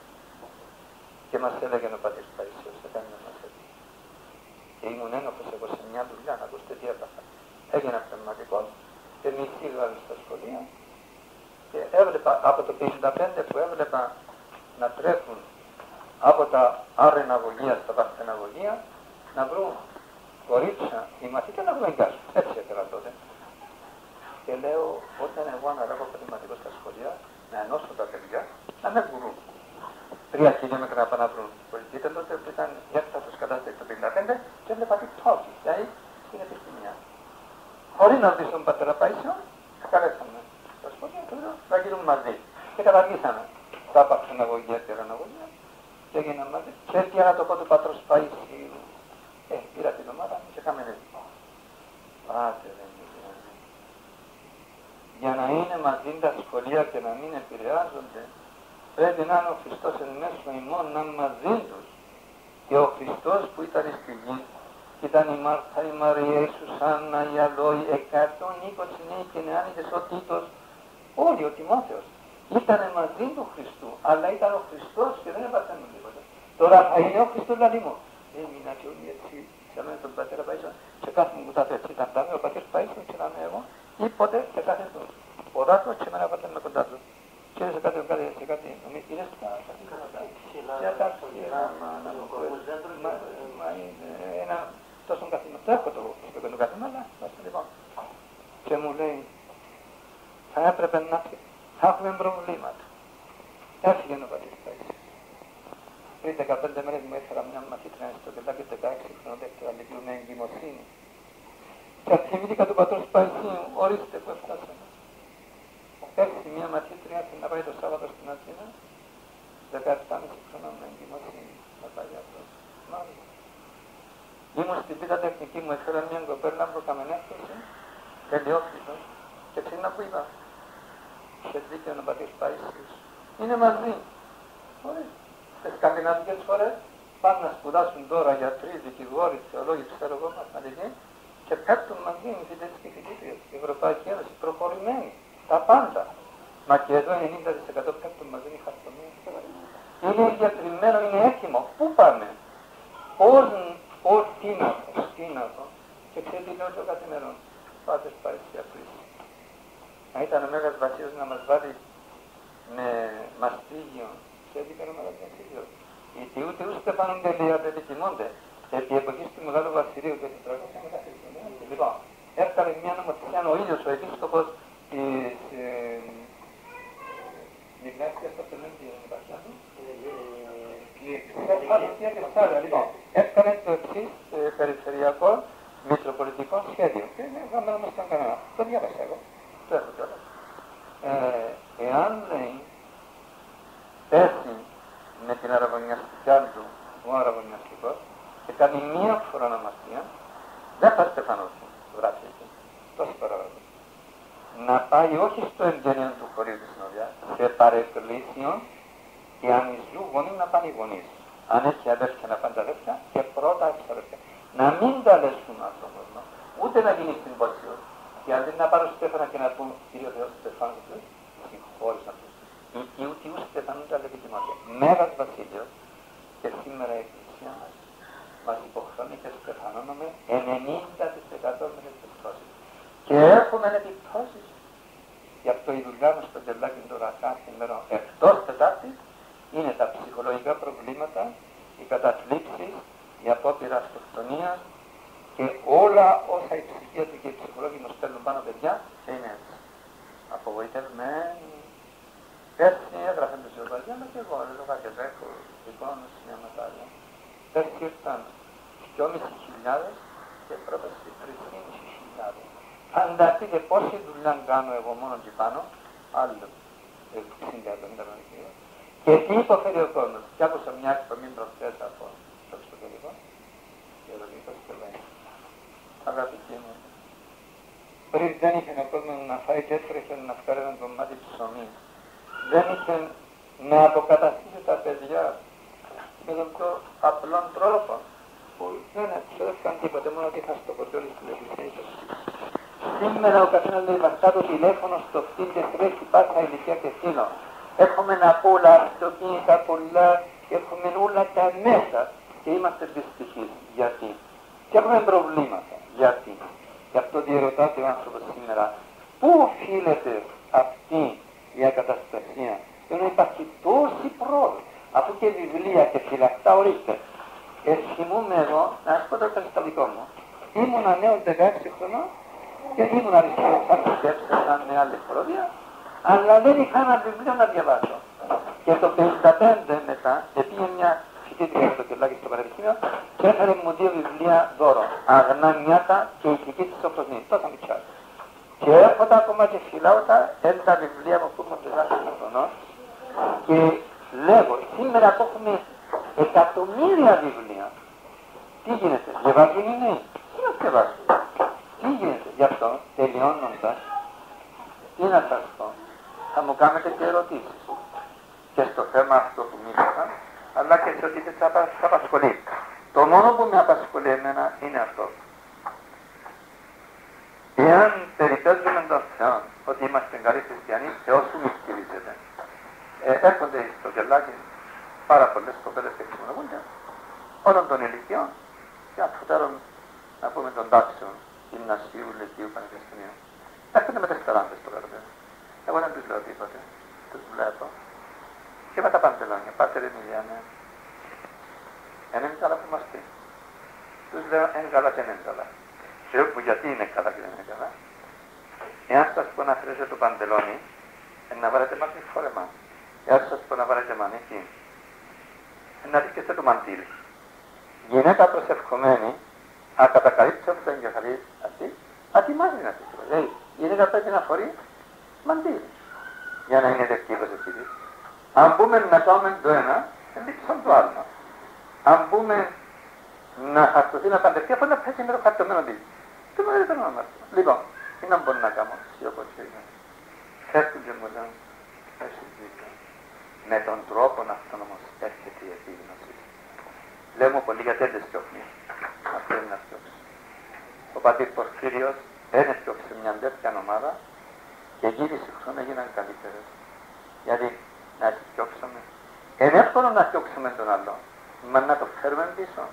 και μας έλεγε ο πατήρ Παΐσιος, έκανε να μας έλεγε. Και ήμουν ένοχος εγώ σε μια δουλειά, να ακούσετε τι έπαθα. Έγινα πνευματικός και μη φύγανε στα σχολεία και έβλεπα από το πενήντα πέντε που έβλεπα να τρέχουν από τα άρεναγωγεία στα παρθεναγωγεία να βρουν κορίτσια οι μαθητές να βρουν εγκάσουν. Έτσι έκανα τότε. Και λέω όταν εγώ αναλάβω πνευματικό στα σχολεία να ενώσω τα παιδιά να με βρουν. Τρία χιλιόμετρα να πάνε να βρουν πολιτήτε τότε που ήταν η έκτατος κατάσταση το πενήντα πέντε και έβλεπα τι τόπι, δηλαδή στην επιστημία. Χωρίς να δεις τον πατέρα Παΐσιο, καλέσαμε στα σχολεία και λέω να γίνουν μαζί. Και καταργήσαμε τα παρθεναγωγεία και αρεναγωγεία και έγιναν μαζί. Και έτσι για να το πω του πατρός Παΐσιου, ε, πήρα την ομάδα και έκαμε έτσι. Πάτε δεν είναι. Για να είναι μαζί τα σχολεία και να μην επηρεάζονται, πρέπει να είναι ο Χριστός εν μέσω ημών να είναι μαζί τους. Και ο Χριστός που ήταν στη γη ήταν η Μάρθα, η Μαρία, η Σουσάννα, η Αλόη, εκατόν είκοσι νέοι και νεάνιδες, ο Τίτος, όλοι, ο Τιμόθεος. Ήταν μαζί του Χριστού, αλλά ήταν ο Χριστός και δεν έπαθαν τίποτα. Τώρα θα είναι ο Χριστός δηλαδή μου. Έμεινα και όλοι έτσι, ξέραμε τον πατέρα Παΐσιο, σε κάθε μου κουτάφε έτσι ήταν τάμε, ο πατέρας Παΐσιο, ξέραμε εγώ, ή ποτέ σε κάθε του. Ποδά του, και εμένα πατέρα με κοντά του. Και σε κάτι, κάτι, σε κάτι, είδες τα κάτι καλά. Και τα ξύλα, μα είναι ένα τόσο καθήμα. Το έχω το καθήμα, αλλά λοιπόν. Και μου λέει, θα έπρεπε να θα έχουμε προβλήματα. Έφυγε ο πατήρ Παΐσιος. Πριν δεκαπέντε μέρες μου έφερα μια μαθήτρια στο κελάκι δεκαέξι χρονών δεύτερα λυκείου με εγκυμοσύνη. Και θυμήθηκα του πατρός Παΐσιου, ορίστε που έφτασαμε. Έρθει μια μαθήτρια να πάει το Σάββατο στην Αθήνα, δεκαεπτά και μισή χρονών με εγκυμοσύνη. Θα πάει αυτό. Μάλιστα. Ήμουν στην πίτα τεχνική μου, έφερα μια κοπέλα που έκαμε έκθεση, τελειόφυτος, και ξύνα που είπα. Είχε δίκιο ο πατήρ Παΐσιος. Είναι μαζί. Ωραία. Σε σκανδιναβικές χώρες πάνε να σπουδάσουν τώρα γιατροί, δικηγόροι, θεολόγοι, ξέρω εγώ, μαθηματικοί και πέφτουν μαζί με φοιτητές και φοιτήτριες. Η Ευρωπαϊκή Ένωση προχωρημένη. Τα πάντα. Μα και εδώ ενενήντα τοις εκατό πέφτουν μαζί με χαρτομία. Είναι διατριμμένο, είναι έτοιμο. Πού πάμε. Πώς, πώς, τι να πω, τι να πω. Και ξέρετε τι λέω το καθημερινό. Πάτε πάει σε απλήση. Να ήταν ο Μέγας Βασίλειος να μας βάλει με μαστίγιο. Ξέρετε τι είναι ο Μέγας Βασίλειος. Οι Θεού Θεού στεφάνονται λέει δεν κοιμώνται. Επί εποχής του Μεγάλου Βασιλείου και τετρακόσια μετά Χριστιανία. Λοιπόν, έφτανε μια νομοθεσία ο ίδιος ο επίσκοπος της Νιγνάσιας στο Πελέντη Βασιάνου. Λοιπόν, έφτανε το εξής περιφερειακό μητροπολιτικό σχέδιο. Και δεν μας ήταν κανένα. Το διάβασα εγώ. Το έχω κιόλας. Εάν λέει πέσει με την αραβωνιαστικά του ο αραβωνιαστικός και κάνει μία φορονομαστία, δεν θα στεφανώσει, γράφει εκεί. Τόσο παραγωγή. Να πάει όχι στο εγγένειο του χωρίου της Νοβιάς, σε παρεκκλήσιο και αν ζουν γονείς να πάνε οι γονείς. Αν έχει αδέρφια να πάνε τα αδέρφια και πρώτα έχει αδέρφια. Να μην τα λέσουν άνθρωπος, ούτε να γίνει στην πότσιο. Και αντί να πάρω Στέφανα και να πούν Κύριο Θεός Στεφάνου του, συγχώρησαν τους. Οι Ιούτιους Στεφανού τα λέγει Τιμόθεο. Μέγας Βασίλειος και σήμερα η Εκκλησία μας μας υποχρεώνει και στεφανώνουμε ενενήντα τοις εκατό με τις επιπτώσεις. Και έχουμε επιπτώσεις. Γι' αυτό η δουλειά μας στο κελάκι τώρα κάθε μέρα εκτός Τετάρτης είναι τα ψυχολογικά προβλήματα, οι καταθλίψεις, η απόπειρα αυτοκτονίας και όλα όσα η ψυχίατροι και οι ψυχολόγοι μας στέλνουν πάνω παιδιά είναι έτσι. Απογοητευμένοι. Πέρσι έγραφε το Ζευγαριάνο και εγώ, λέω κάποια τρέχω, εικόνες, μια μετάλλια. Πέρσι ήρθαν δυόμισι χιλιάδες και πρόταση τρεις και μισή χιλιάδες. Φανταστείτε πόση δουλειά κάνω εγώ μόνο και πάνω, άλλο εξήντα πενήντα μανικείο. Και τι υποφέρει ο κόσμος. Και άκουσα μια εκπομπή προχθές από το εξωτερικό και ρωτήκα στο λέει. Αγαπητοί μου, πριν δεν είχε ο κόσμος να φάει και έτρεχε να φέρει ένα κομμάτι ψωμί. Δεν είχε να αποκαταστήσει τα παιδιά με τον πιο απλό τρόπο που δεν εξέφεραν τίποτε, μόνο ότι είχα στο ποτόλι στην εκκλησία. Σήμερα ο καθένας λέει βαστά το τηλέφωνο στο φτύν και τρέχει πάσα ηλικία και φύλλο. Έχουμε να πουλα αυτοκίνητα πολλά και έχουμε όλα τα μέσα και είμαστε δυστυχείς. Γιατί? Και έχουμε προβλήματα. Γιατί? Γι' αυτό διερωτάται ο άνθρωπος σήμερα. Πού οφείλεται αυτή η ακαταστασία? Ενώ υπάρχει τόση πρόοδο. Αφού και βιβλία και φυλακτά ορίστε. Θυμούμαι εγώ, να σας πω το περιστατικό μου. Ήμουνα νέος δεκαέξι χρονών και ήμουν αριστερός αρχιτέψεων με άλλη πρόδια, αλλά δεν είχα ένα βιβλίο να διαβάσω. Και το πενήντα πέντε μετά, πήγε μια φοιτήτρια στο κελάκι στο πανεπιστήμιο και έφερε μου δύο βιβλία δώρο. Αγνά Νιάτα και η Ηθική της Οπτοσμής. Τόσα μικρά. Και έρχοντα ακόμα και φυλάω τα, είναι τα βιβλία μου που ήμουν τεσσάρων χρονών και λέγω, σήμερα που έχουμε εκατομμύρια βιβλία, τι γίνεται, διαβάζουν οι νέοι, τι να διαβάζουν. Τι γίνεται, γι' αυτό τελειώνοντας, τι να σας πω, θα μου κάνετε και ερωτήσεις. Και στο θέμα αυτό που μίλησα, αλλά και σε ό,τι σας απασχολεί. Το μόνο που με απασχολεί εμένα είναι αυτό. Εάν περιπέζουμε τον Θεό ότι είμαστε καλοί χριστιανοί, Θεός σου μη στηρίζεται. Ε, έρχονται στο κελάκι πάρα πολλές κοπέλες και εξομολογούνται όλων των ηλικιών και αφού να πούμε των τάξεων γυμνασίου, λυκείου, πανεπιστημίου. Έρχονται με τεσσεράντες στο καρδί. Εγώ δεν τους λέω τίποτε. Τους βλέπω και με τα παντελόνια. Πάτερ Εμιλιάνε. Εν είναι καλά που μας πει. Τους λέω εν καλά και εν είναι καλά. Λέω που γιατί είναι καλά και δεν είναι καλά. Εάν σας πω να χρειάζεται το παντελόνι, να βάλετε μάθει φόρεμα. Εάν σας πω να βάλετε μανίκι, να δείξετε το μαντήλι. Γυναίκα προσευχομένη, αν κατακαλύψει από το εγκεφαλή αυτή, ατιμάζει να τη πει. Δηλαδή, η γυναίκα πρέπει να φορεί μαντήλι για να είναι δεκτή η προσευχή της. Αν μπούμε να κάνουμε το ένα, εντύξαν το άλλο. Αν μπούμε να χαρτωθεί να παντευτεί, από να πέσει με το χαρτωμένο της. Το μεγαλύτερο όνομα του. Λοιπόν, τι να μπορώ να κάνω, σιωπώ και είναι. Φέρνουν και μου λένε, έχεις δίκιο. Με τον τρόπο αυτόν όμως έρχεται η επίγνωση. Λέω μου πολύ γιατί δεν στιώχνει. Αυτό είναι να στιώξει. Ο πατήρ Πορφύριος δεν έφτιαξε μια τέτοια ομάδα και γύρισε χρόνο έγιναν καλύτερες. Γιατί να στιώξουμε. Είναι εύκολο να στιώξουμε τον άλλο, μα να το φέρουμε πίσω.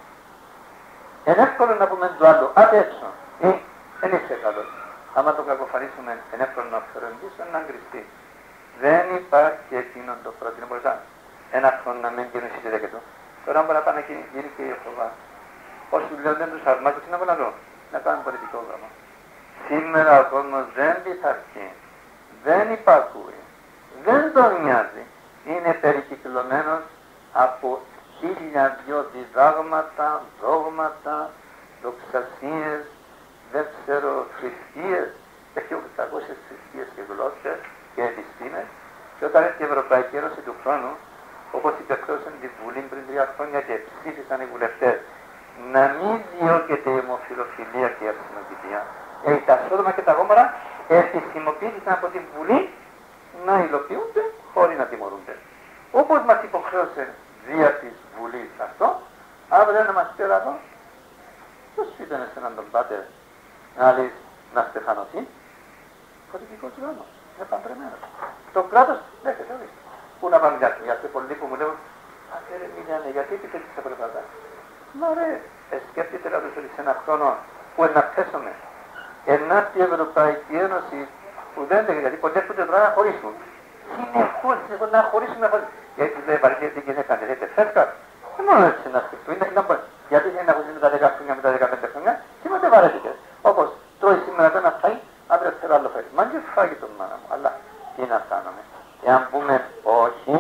Είναι εύκολο να πούμε το άλλο, άτε έξω. Ή, δεν είσαι καλός. Άμα το κακοφανίσουμε, είναι εύκολο να φέρουμε πίσω, να γκριστεί. Δεν υπάρχει εκείνον το πρότεινο. Μπορείς ένα χρόνο να μην γίνουν στη δέκα του. Τώρα μπορεί να πάνε εκεί, γίνει και η Ιεχωβά. Όσοι λέω δεν τους αρμάζουν, τι να μπορούν να δω. Να κάνουν πολιτικό γράμμα. Σήμερα ο κόσμος δεν πειθαρχεί, δεν υπακούει, δεν τον νοιάζει. Είναι περικυκλωμένος από χίλια δυο διδάγματα, δόγματα, δοξασίες, δεν ξέρω, θρησκείες. Έχει οκτακόσιες θρησκείες και γλώσσες και επιστήμες. Και όταν έρθει η Ευρωπαϊκή Ένωση του χρόνου, όπως υπεκρόσαν τη Βουλή πριν τρία χρόνια και ψήφισαν οι βουλευτές, να μην διώκεται η ομοφιλοφιλία και η αρσενοκητία. Ε, τα σώδομα και τα γόμορα επισημοποιήθηκαν από την Βουλή να υλοποιούνται χωρίς να τιμωρούνται. Όπως μας υποχρέωσε δια της Βουλής αυτό, αύριο να μας πει εδώ, ποιος ήταν σε έναν τον πάτερ να λύσει να στεφανωθεί, πολιτικός γάμος, είναι παντρεμένος. Το κράτος δέχεται όλοι. Πού να πάμε για γιατί πολλοί που μου λέγουν, πατέρε Μιλιάνε, γιατί επιτέλους τα πράγματα. Μα ρε, ε, σκέφτεται να τους ότι σε ένα χρόνο που να πέσουμε, ενάτη η Ευρωπαϊκή Ένωση που δεν είναι, γιατί κοντεύονται τώρα να χωρίσουν. Συνεχώς, συνεχώς να χωρίσουν, να χωρίσουν. Γιατί δεν υπάρχει την γυναίκα, δεν είναι φέσκα. Δεν μόνο έτσι να σκεφτούν, γιατί δεν είναι να χωρίσουν με τα δέκα χρόνια, με τα δεκαπέντε χρόνια, και με δεν βαρέθηκες. Όπως τρώει σήμερα το ένα φαΐ, αύριο θέλω άλλο φαΐ. Μα και φάγει τον μάνα μου, αλλά τι να κάνουμε. Εάν πούμε όχι,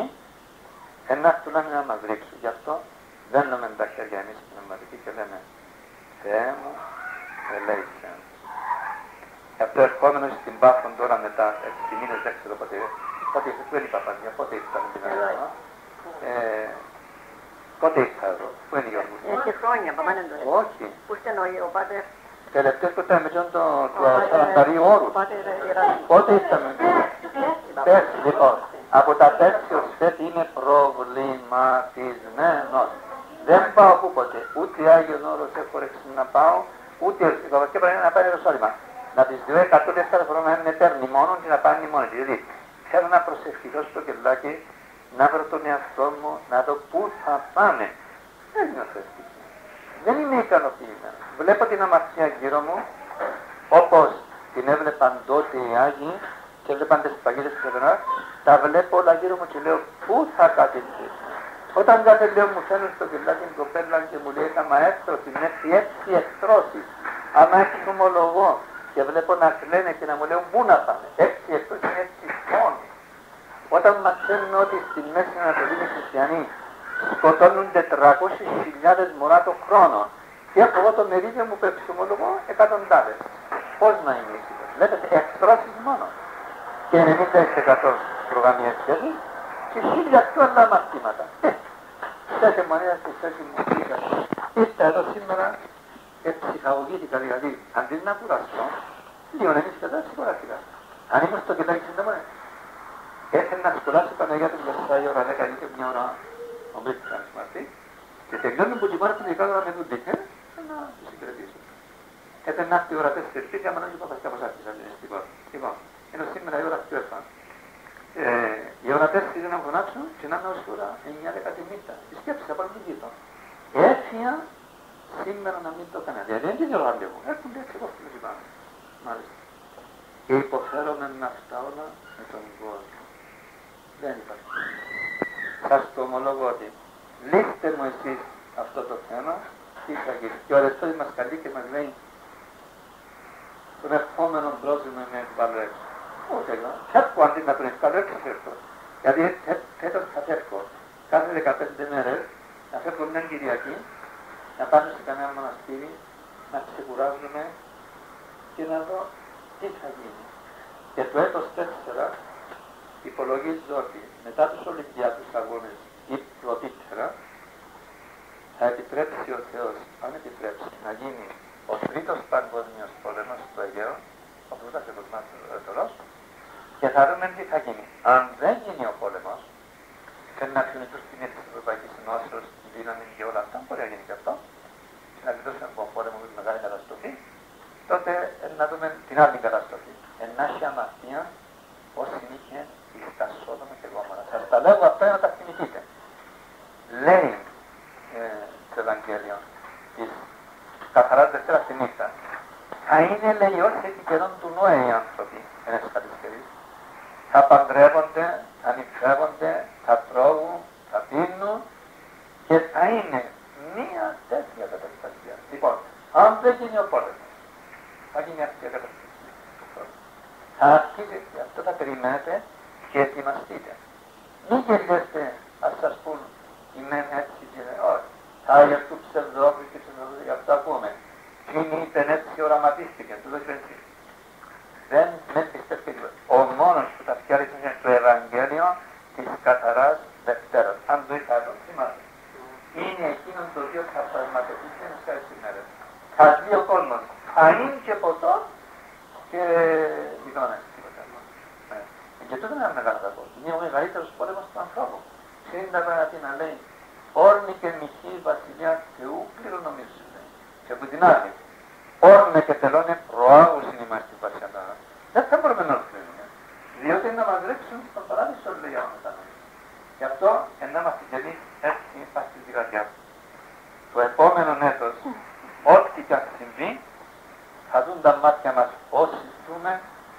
ένα τουλάχιστον να μας ρίξουν. Γι' αυτό δένουμε τα χέρια εμείς στην πνευματική και λέμε Θεέ μου, ελέησεν. Γι' αυτό ερχόμενος στην Πάφων τώρα μετά έξι μήνες, δεν ξέρω πότε, πότε ήρθε, του έλειπα παντιά, πότε ήρθα με την Ελλάδα. Πότε ήρθα εδώ, πού είναι η Γιώργος. Έχει χρόνια, παπάνε το έτσι. Όχι. Πού στενόει ο πάτερ. Τελευταίες που ήταν με τον του σαρανταρίου όρους. Πότε ήρθαμε. Πέρσι, λοιπόν. Από τα πέρσι ως φέτη είναι προβληματισμένος. Δεν πάω πού ποτέ. Ούτε Άγιον Όρος έχω ρέξει να πάω, ούτε η Παπασκευή πρέπει να πάει Ιεροσόλυμα. Να τις δύο εκατό τέσσερα φορά να είναι παίρνει μόνο και να πάνε μόνοι. Δηλαδή θέλω να προσευχηθώ στο κελάκι, να βρω τον εαυτό μου, να δω πού θα πάμε. Δεν νιώθω ευτυχή. Δεν είμαι ικανοποιημένο. Βλέπω την αμαρτία γύρω μου, όπως την έβλεπαν τότε οι Άγιοι και έβλεπαν τις παγίδες του Σεβενά, τα βλέπω όλα γύρω μου και λέω πού θα κατευθύνω. Όταν κάθε λέω μου φέρνουν στο κελάκι την κοπέλα και μου λέει άμα έκτρωση, με έξι εκτρώσεις, άμα έξι ομολογώ και βλέπω να κλαίνε και να μου λέω πού να πάμε, έξι εκτρώσεις είναι έξι φόνοι. Όταν μαθαίνουν ότι στη Μέση Ανατολή οι χριστιανοί σκοτώνουν τετρακόσιες χιλιάδες μωρά το χρόνο και έχω εγώ το μερίδιο μου που εξομολογώ εκατοντάδες. Πώς να είναι ήσυχος. Βλέπετε εκτρώσεις μόνο. Και ενενήντα τοις εκατό προγραμμίες σχέσεις και χίλια πιο άλλα μαθήματα. Ε, στέκε μονέα στη θέση μου πήγα. Ήρθα εδώ σήμερα και ψυχαγωγήθηκα δηλαδή. Αντί να κουραστώ, λίγο εμείς και εδώ σιγουράστηκα. Αν ήμουν στο κελάκι σύντομα, έθελε να σχολάσει Παναγιά του Βερσάη ώρα δέκα και μια ώρα ο Μπρίτης μαζί. Και τελειώνουν που υπάρχουν οι κάτω με δουλειά και να τους συγκρατήσουν. Έτσι να έρθει η ώρα τέσσερις και άμα να μην είπα κάπως άρχισα στην πόρτα. Λοιπόν, ενώ σήμερα η ώρα πιο έφτανε. Ε, η ώρα τέσσερις να φωνάξουν και να είναι ως ώρα εννιά δέκα τη νύχτα. Η σκέψη θα πάρουν την γύρω. Έφυγα σήμερα να μην το έκανα. Δηλαδή δεν είναι ώρα λίγο. Έρχονται έτσι εγώ στο λιπάνω. Μάλιστα. Και υποφέρομαι με αυτά όλα με τον κόσμο. Δεν υπάρχει. Σας το ομολόγω ότι λύστε μου εσείς αυτό το θέμα, τι θα γίνει. Και ο Αριστότης μας καλεί και μας λέει τον ερχόμενο πρόβλημα με βάλω έξω. Όχι, εγώ. Φεύγω αντί να τον ευκάλω έξω φεύγω. Γιατί φέτος θα φεύγω. Κάθε δεκαπέντε μέρες να φεύγω μια Κυριακή, να πάω σε κανένα μοναστήρι, να ξεκουράζουμε και να δω τι θα γίνει. Και το έτος τέσσερα υπολογίζω ότι μετά τους Ολυμπιακούς αγώνες ή πρωτήτερα θα επιτρέψει ο Θεός, αν επιτρέψει, να γίνει ο τρίτος παγκόσμιος πόλεμος στο Αιγαίο, ο πρώτος και ο και θα δούμε τι θα γίνει. Αν δεν γίνει ο πόλεμος, θέλει να αφήνει τους ποινές της Ευρωπαϊκής Ενώσεως, τη δύναμη και όλα αυτά, μπορεί να γίνει και αυτό, και να γλιτώσουμε από πόλεμο με μεγάλη καταστροφή, τότε να δούμε την άλλη καταστροφή. Ένα έχει αμαρτία όσοι είχε στα Σόδομα και Γόμορα. Σας τα λέγω αυτά για να τα θυμηθείτε. Λέει ε, το Ευαγγέλιο της καθαράς Δευτέρας τη νύχτα. Θα είναι, λέει, όσοι επί καιρών του Νόε οι άνθρωποι, ένας κατησκευής. Θα παντρεύονται, θα νυφεύονται, θα τρώγουν, θα πίνουν και θα είναι μία τέτοια καταστασία. Λοιπόν, αν δεν γίνει ο πόλεμος, θα γίνει αυτή η καταστασία. Θα αρχίσει, αυτό θα περιμένετε και ετοιμαστείτε. Μην γελιέστε, ας σας πούν, είμαι έτσι και όχι. Θα έρθουν ψευδόφιλοι και ψευδόφιλοι, γι' αυτό ακούμε. Εκείνη ήταν έτσι, οραματίστηκε, του δώσει έτσι. Δεν με πιστεύει τίποτα. Ο μόνος που τα φτιάχνει είναι το Ευαγγέλιο της καθαράς Δευτέρας. Αν το είχα εδώ, θυμάστε. Είναι εκείνο το οποίο θα πραγματοποιήσει τις καλές ημέρες. Θα βγει ο κόσμος. Θα είναι και ποτό και ειδώνες. Και τότε δεν είναι μεγάλο κακό. Είναι ο μεγαλύτερος πόλεμος του ανθρώπου. Ξέρετε τα πράγματα να λέει όρνη και μοιχή βασιλιά Θεού κληρονομήσου. Και από την άλλη, όρνε και τελώνε προάγουσιν είμαστε βασιλιά. Δεν θα μπορούμε να ορθύνουμε. Διότι να μας ρίξουν στον παράδεισο λέει ο μετανόητος. Γι' αυτό να είμαστε και εμείς έτσι είμαστε στη καρδιά. Το επόμενο έτος, ό,τι και αν συμβεί, θα δουν τα μάτια μας όσοι ζούμε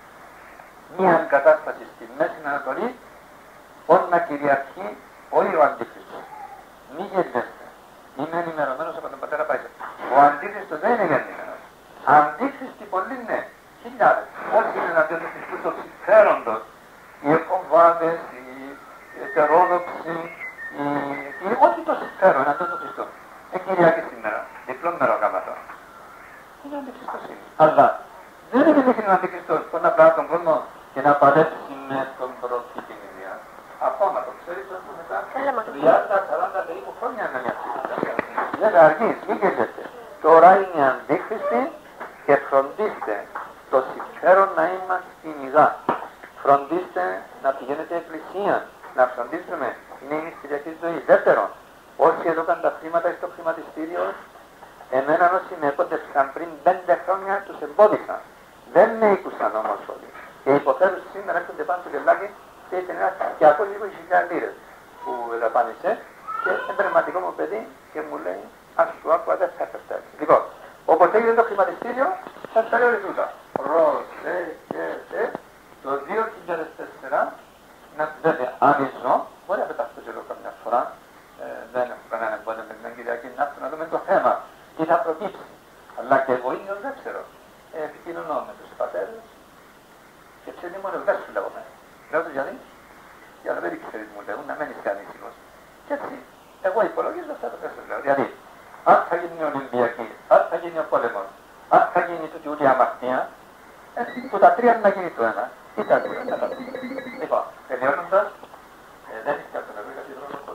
μια κατάσταση στη Μέση Ανατολή, ώστε να κυριαρχεί όχι ο Αντίχριστος. Μη γελιέστε. Είμαι ενημερωμένος από τον πατέρα Παϊσέ. Ο Αντίχριστος δεν είναι γεννημένος. Αντίχριστοι πολλοί ναι. Χιλιάδες. Όσοι είναι εναντίον του Χριστού το συμφέροντος, οι εκοβάδες, οι ετερόδοξοι, οι... οι... ό,τι το συμφέρον εναντίον του Χριστού. Ε, Κυριακή σήμερα, διπλό μερογάμματο. Είναι αντιχριστοσύνη. Αλλά δεν είναι δείχνει ο Αντιχριστός που να πλάνα τον κόσμο και να παλέψει με τον προφήτη την ίδια. Ακόμα το ξέρεις ότι μετά τριάντα σαράντα περίπου χρόνια είναι μια ψήφιστα. Δεν αργείς, μην γελιέστε. Τώρα είναι αντίχριστοι και φροντίστε το συμφέρον να είμαστε στην ιδά. Φροντίστε να πηγαίνετε εκκλησία, να φροντίσουμε, είναι η νηστηριακή ζωή. Δεύτερον, όσοι εδώ κάνουν τα χρήματα στο χρηματιστήριο, εμένα όσοι με επόντευσαν πριν πέντε χρόνια τους εμπόδισαν. Δεν με ήκουσαν όμως όλοι. Και υποφέρουν σήμερα έρχονται πάνω στο κελάκι και ήταν ένα διακόσιες είκοσι χιλιάδες λίρες που δαπάνησε και ένα πνευματικό μου παιδί και μου λέει αν σου άκουα δεν θα έφερτα έτσι. Λοιπόν, όποτε έγινε το χρηματιστήριο, σας τα λέω ρητούτα. Προσέχετε το δύο χιλιάδες τέσσερα, να, βέβαια, αν ζω, μπορεί να πεταχτώ και εδώ καμιά φορά, ε, δεν έχω κανένα εμπόδιο με την Κυριακή, να έρθω να δούμε το θέμα, τι θα προκύψει. Αλλά και εγώ ίδιος δεν ξέρω. Ε, επικοινωνώ με τους πατέρες και ξέρει μόνο δεν σου λέγω μένα. Λέω τους γιατί, για να δεν ξέρεις μου λέγουν, να μένεις και ανήσυχος. Και έτσι, εγώ υπολογίζω αυτά το πέσω λέω. Δηλαδή, αν θα γίνει η Ολυμπιακή, αν θα γίνει ο πόλεμος, αν θα γίνει τούτη ούλη αμαρτία, ε, που τα τρία να γίνει το ένα. Τι θα γίνει, θα τα πει. Λοιπόν, τελειώνοντας, ε, δεν έχει κάποιο να βρει κάτι δρόμο το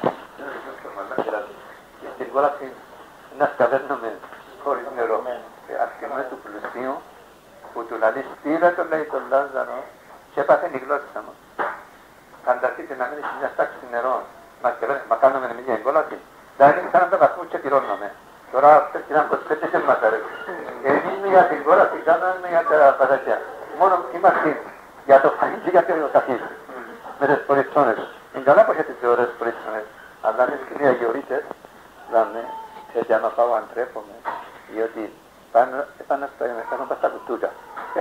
και στην κόλαση να σκαβαίνουμε χωρίς νερό. Αρχιμέ του πλουσίου, που του λαλεί στήρα το λέει τον Λάζαρο και έπαθε η γλώσσα μου. Φανταστείτε να μείνει σε μια στάξη νερό, μα κάνουμε μια εγκόλαση Δηλαδή σαράντα βαθμούς και πληρώνομαι. Τώρα πρέπει να προσθέτει και μας αρέσει. Εμείς για την χώρα την κάναμε για τα πατατιά. Μόνο είμαστε για το φαγητή και για το καθίσι. Με τις πολυθόνες. Είναι καλά που έχετε τις ωραίες πολυθόνες. Αλλά είναι και οι αγιορείτες, λένε, έτσι άμα πάω αντρέπομαι, διότι πάνω στα τα κουτούια.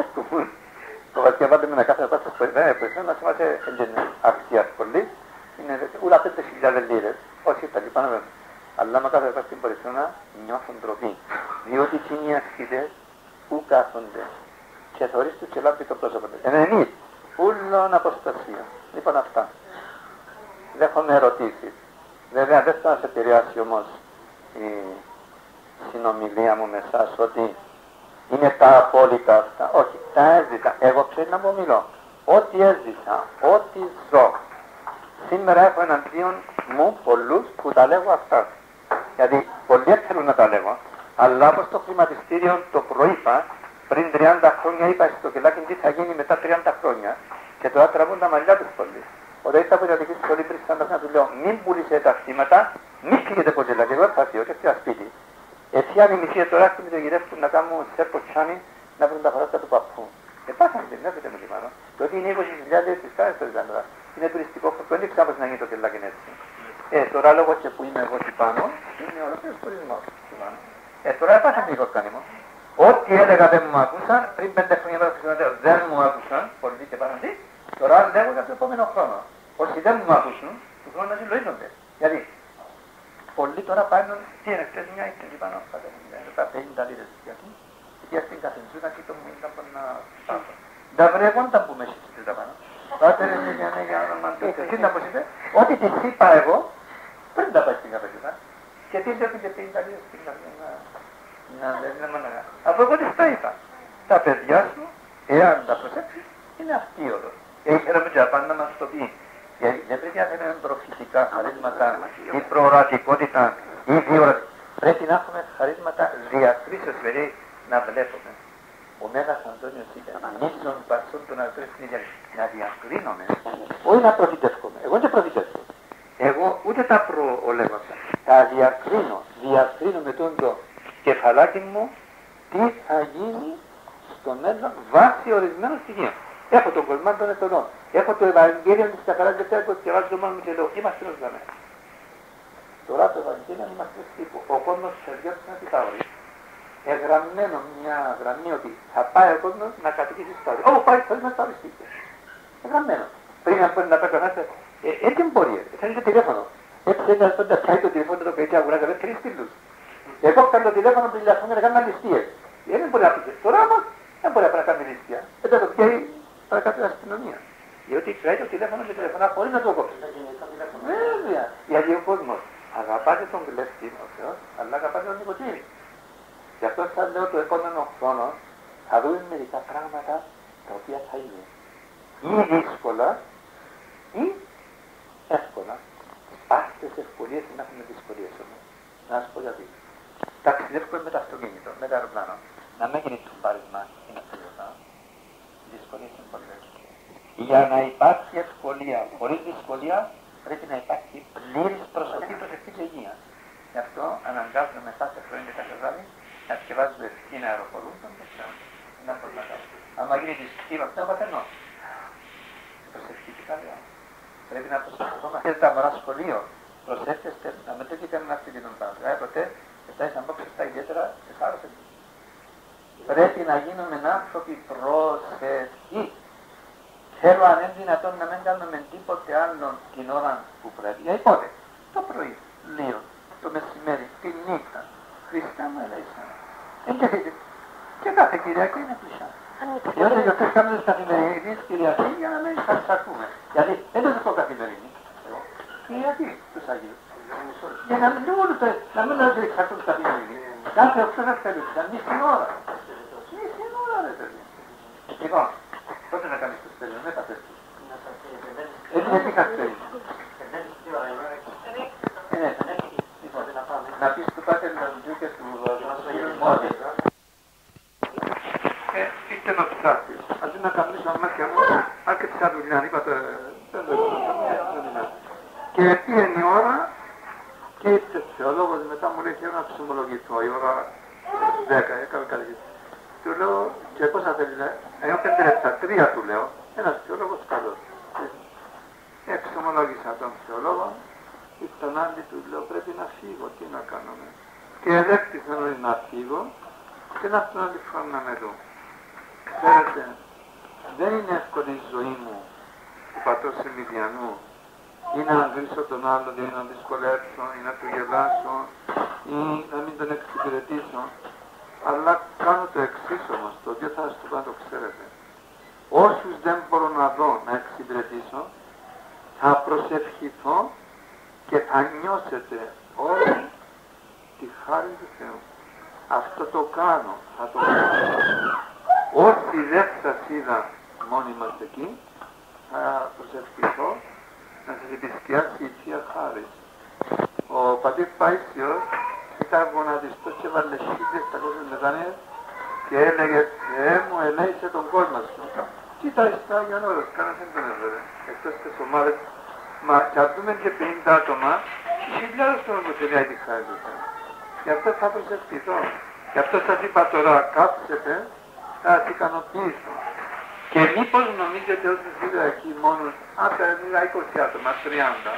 Το βασκευάτε με να κάθε πάσα στο ιδέα, που να σημαίνει αξίας πολύ, είναι ούλα πέντε χιλιάδες λίρες, όχι τα λοιπά να βέβαια. Αλλά άμα κάθε πάσα στην πολυθόνα νιώθουν ντροπή, διότι οι ασκητές που κάθονται και θωρείς τους και λάπτει το πρόσωπο τους. Εν εμείς, ούλων αποστασία. Λοιπόν αυτά. Δέχομαι ερωτήσεις. Βέβαια δεν θα σε επηρεάσει όμως η συνομιλία μου με εσάς ότι είναι τα απόλυτα αυτά. Όχι, τα έζησα. Εγώ ξέρω να μου μιλώ. Ό,τι έζησα, ό,τι ζω. Σήμερα έχω εναντίον μου πολλούς που τα λέγω αυτά. Γιατί πολλοί θέλουν να τα λέγω. Αλλά όπως το χρηματιστήριο το προείπα, πριν τριάντα χρόνια είπα στο κελάκι τι θα γίνει μετά τριάντα χρόνια. Και τώρα τραβούν τα μαλλιά τους πολλοί. Όταν ήρθα από την Αττική σχολή πριν σαν να του λέω μην πουλήσετε τα χρήματα, μην φύγετε από κελάκι. Εγώ θα φύγω και στο σπίτι. Έτσι αν η μισή τώρα και με το γυρεύουν να κάνουν σέρκο τσάνι να βρουν τα χαράστα του παππού. Και πάσανε δεν έφυγε με λιμάνο. Το ότι είναι είκοσι χιλιάδες στις κάρες στο Ιζάνδρα. Είναι τουριστικό χορτό, δεν ξέρω να γίνει το κελάκι έτσι. Ε, τώρα λόγω και που είμαι εγώ εκεί πάνω, είναι ολόκληρος τουρισμός. Ε, τώρα έπασαν λίγο κάνιμο. Ό,τι έλεγα δεν μου άκουσαν, πριν πέντε χρόνια δεν μου άκουσαν, πολλοί και πάνω τι, τώρα λέγω για το επόμενο χρόνο. Όσοι δεν μου άκουσαν, του χρόνου να συλλογίζονται. Γιατί πολλοί τώρα πάνε, τι είναι, χτες μια ήρθε πάνω, τα πενήντα λίρες. Γιατί, γιατί στην καθεντζούνα και το μου ήταν από να πάθω. Τα βρεγόντα που με σύστησε τα πάνω. Πάτε ρε μια νέα για όνομα του Θεού, να πως είπε, ό,τι της είπα εγώ, πριν τα πάει στην καθεντζούνα. Και τι έφυγε πενήντα λίρες στην καθεντζούνα. Από εγώ της τα είπα. Τα παιδιά σου, εάν τα προσέξεις, είναι αυτίωδος. Και ήθελαμε και απάντα να μας το πει. Γιατί δεν πρέπει να έχουμε προφητικά χαρίσματα ή προορατικότητα ή διορατικότητα. Πρέπει να έχουμε χαρίσματα διακρίσεως, δηλαδή να βλέπουμε. Ο Μέγας Αντώνιος είπε, νύψον πασόν τον αρτρές στην ίδια, να διακρίνομαι, όχι να προφητεύκομαι. Εγώ δεν προφητεύκω. Εγώ ούτε τα προολεύω αυτά. Τα διακρίνω, διακρίνω με τον το κεφαλάκι μου τι θα γίνει στο μέλλον βάσει ορισμένων στοιχείων. Έχω τον κολμάν των ετωνών. Έχω το Ευαγγέλιο της καθαράς Δευτέρας που διαβάζω το μόνο μου και λέω είμαστε ως γραμμές. Τώρα το Ευαγγέλιο είμαστε τύπου. Ο κόσμος της καρδιάς είναι Πυθάγορης. Εγγραμμένο μια γραμμή ότι θα πάει ο κόσμος να κατοικήσει στο αύριο. Ω, πάει χωρίς να στα οριστήκε. Εγγραμμένο. Πριν να μπορεί να πάει περνάστε, έτσι μπορεί, θέλει τηλέφωνο. Έτσι έγινε τότε πάει το τηλέφωνο το παιδί αγοράζει, δεν θέλει στήλους. Εγώ κάνω το τηλέφωνο πριν τηλέφωνο να κάνω ληστείες. Δεν μπορεί να πει. Τώρα όμως δεν μπορεί να κάνει ληστεία. Δεν το πιέει παρακάτω την αστυνομία. Διότι κρατάει το τηλέφωνο και τηλεφωνά χωρίς να το κόψει. Βέβαια. Γιατί ο κόσμος αγαπάται τον κλέφτη ο Θεός, αλλά αγαπάται τον νοικοτήρι. Γι' αυτό σας λέω το επόμενο χρόνο θα δούμε μερικά πράγματα τα οποία θα είναι ή δύσκολα ή εύκολα. Άστες ευκολίες να έχουμε δυσκολίες όμως. Να σας πω γιατί. Ταξιδεύουμε με το αυτοκίνητο, με το αεροπλάνο. Να μην γίνει το πάρισμα είναι αυτοκίνητα. Δυσκολίες είναι πολλές. Για να υπάρχει ευκολία χωρίς δυσκολία πρέπει να υπάρχει πλήρης προσοχή, προσεκτή και υγεία. Γι' αυτό αναγκάζομαι κάθε πρωί και κάθε βράδυ να σκευάζω ευκήν αεροπορούν τον τεσσάρων. Να πω να κάνω. Άμα γίνει τη σκύβα, αυτό το πατενώ. Προσεκτικά λέω. Πρέπει να προσεκτικόμαστε. Θέλετε τα μωρά σχολείο. Προσέξτε να μην το και κανένα αυτοκίνητο πάνω. Δηλαδή ποτέ φτάσει να πω ξεφτά ιδιαίτερα και χάρωσε. Πρέπει να γίνουμε άνθρωποι προσεκτικοί. Θέλω αν είναι δυνατόν να μην κάνουμε τίποτε άλλο την ώρα που πρέπει. Γιατί πότε, το πρωί, λίγο, το μεσημέρι, τη νύχτα. Χριστά μου ελέησαν. Εγκαιθείτε. Και κάθε Κυριακή είναι κλεισά. Διότι και αυτές κάνουμε τις καθημερινές Κυριακή για να μην σας ακούμε. Γιατί δεν το πω καθημερινή. Κυριακή τους Αγίους. Για να μην όλο το, να μην όλο το εξαρτούν καθημερινή. Κάθε οκτώ να θέλουν, μισή ώρα. Μισή ώρα ρε παιδί. Λοιπόν, πότε να κάνεις το στέλνιο, δεν θα πες του. Έτσι δεν είχα στέλνιο. Να πεις του πάτερ να του και του μόνοι. Ε, είστε να ψάχνεις. Αντί να καμνήσω μάτια μου, άρχισε σαν δουλειά, είπα το... Και πήγαινε η ώρα και ήρθε σε όλο ψυχολόγος μετά μου λέει θέλω να ψυχολογηθώ, η ώρα δέκα, έκαμε κάτι. Του λέω και πόσα θέλει, εγώ πέντε λεπτά, τρία του λέω, ένας ψυχολόγος καλός. Εξομολόγησα τον ψυχολόγο, ήρθαν άλλοι του λέω πρέπει να φύγω, τι να κάνουμε. Και ελέγχθηκαν όλοι να φύγω και να έρθουν άλλη φορά να με δουν. Ξέρετε, δεν είναι εύκολη η ζωή μου του πατρός Εμιλιανού ή να βρίσκω τον άλλον ή να δυσκολέψω ή να του γελάσω ή να μην τον εξυπηρετήσω. Αλλά κάνω το εξής όμως, το οποίο θα σας το κάνω το ξέρετε. Όσους δεν μπορώ να δω να εξυπηρετήσω, θα προσευχηθώ και θα νιώσετε όλη τη χάρη του Θεού. Αυτό το κάνω, θα το κάνω. Όσοι δεν σας είδα μόνοι μας εκεί, θα προσευχηθώ να σας επισκιάσει η Θεία Χάρις. Ο πατήρ Παΐσιος ήταν γονατιστός και έβαλε χίλιες τετρακόσιες μετανίες και έλεγε «Θεέ μου, ελέησε τον κόσμο σου». Κοίτα, στα Άγιον Όρος, κανένας δεν τον έβρεπε, εκτός τις ομάδες. Μα και αν δούμε και πενήντα άτομα, χιλιάδες τώρα που τελειάει τη χάρη του Θεού. Γι' αυτό θα προσευχηθώ. Γι' αυτό σας είπα τώρα, κάψετε, θα σας ικανοποιήσω. Και μήπως νομίζετε όσοι είδα εκεί μόνος, αν τα είδα είκοσι άτομα, τριάντα,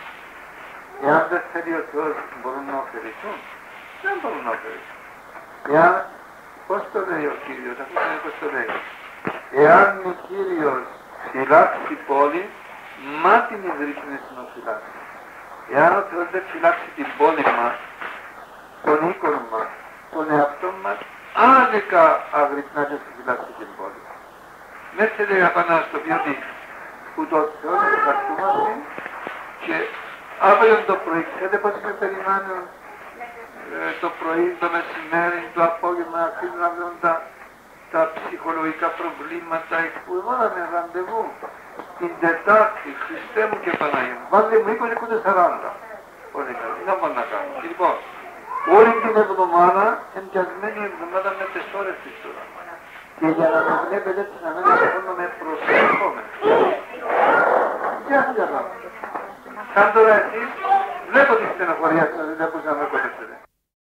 εάν δεν θέλει ο Θεός μπορούν να ωφεληθούν, δεν μπορούν να ωφεληθούν. Εάν, πώς το λέει ο Κύριος, αυτό είναι πώς το λέει. Εάν ο Κύριος φυλάξει πόλη, μα την ιδρύσουν στην οφυλάξη. Εάν ο Θεός δεν φυλάξει την πόλη μας, τον οίκον μας, τον εαυτό μας, άδικα αγρυπνά και φυλάξει την πόλη. Μέσα λέει απάνω στο πει ότι που το Θεό ευχαριστούμαστε και αύριο το πρωί, ξέρετε πώς με περιμένουν ε, το πρωί, το μεσημέρι, το απόγευμα, αφήνουν να βρουν τα, τα ψυχολογικά προβλήματα, που εγώ με ραντεβού την Τετάρτη, Χριστέ μου και Παναγία μου, βάλε μου είκοσι και σαράντα. Πολύ καλά, τι να πάω να κάνω. Και λοιπόν, όλη την εβδομάδα, εμπιασμένη εβδομάδα με τις ώρες της τώρα. Και για να το βλέπετε έτσι να μην συμφωνώ με προσέχομαι. Γεια σας, σαν τώρα εσείς, βλέπω τη στενοχωρία σας, δεν ακούσαμε να με κοντεύσετε.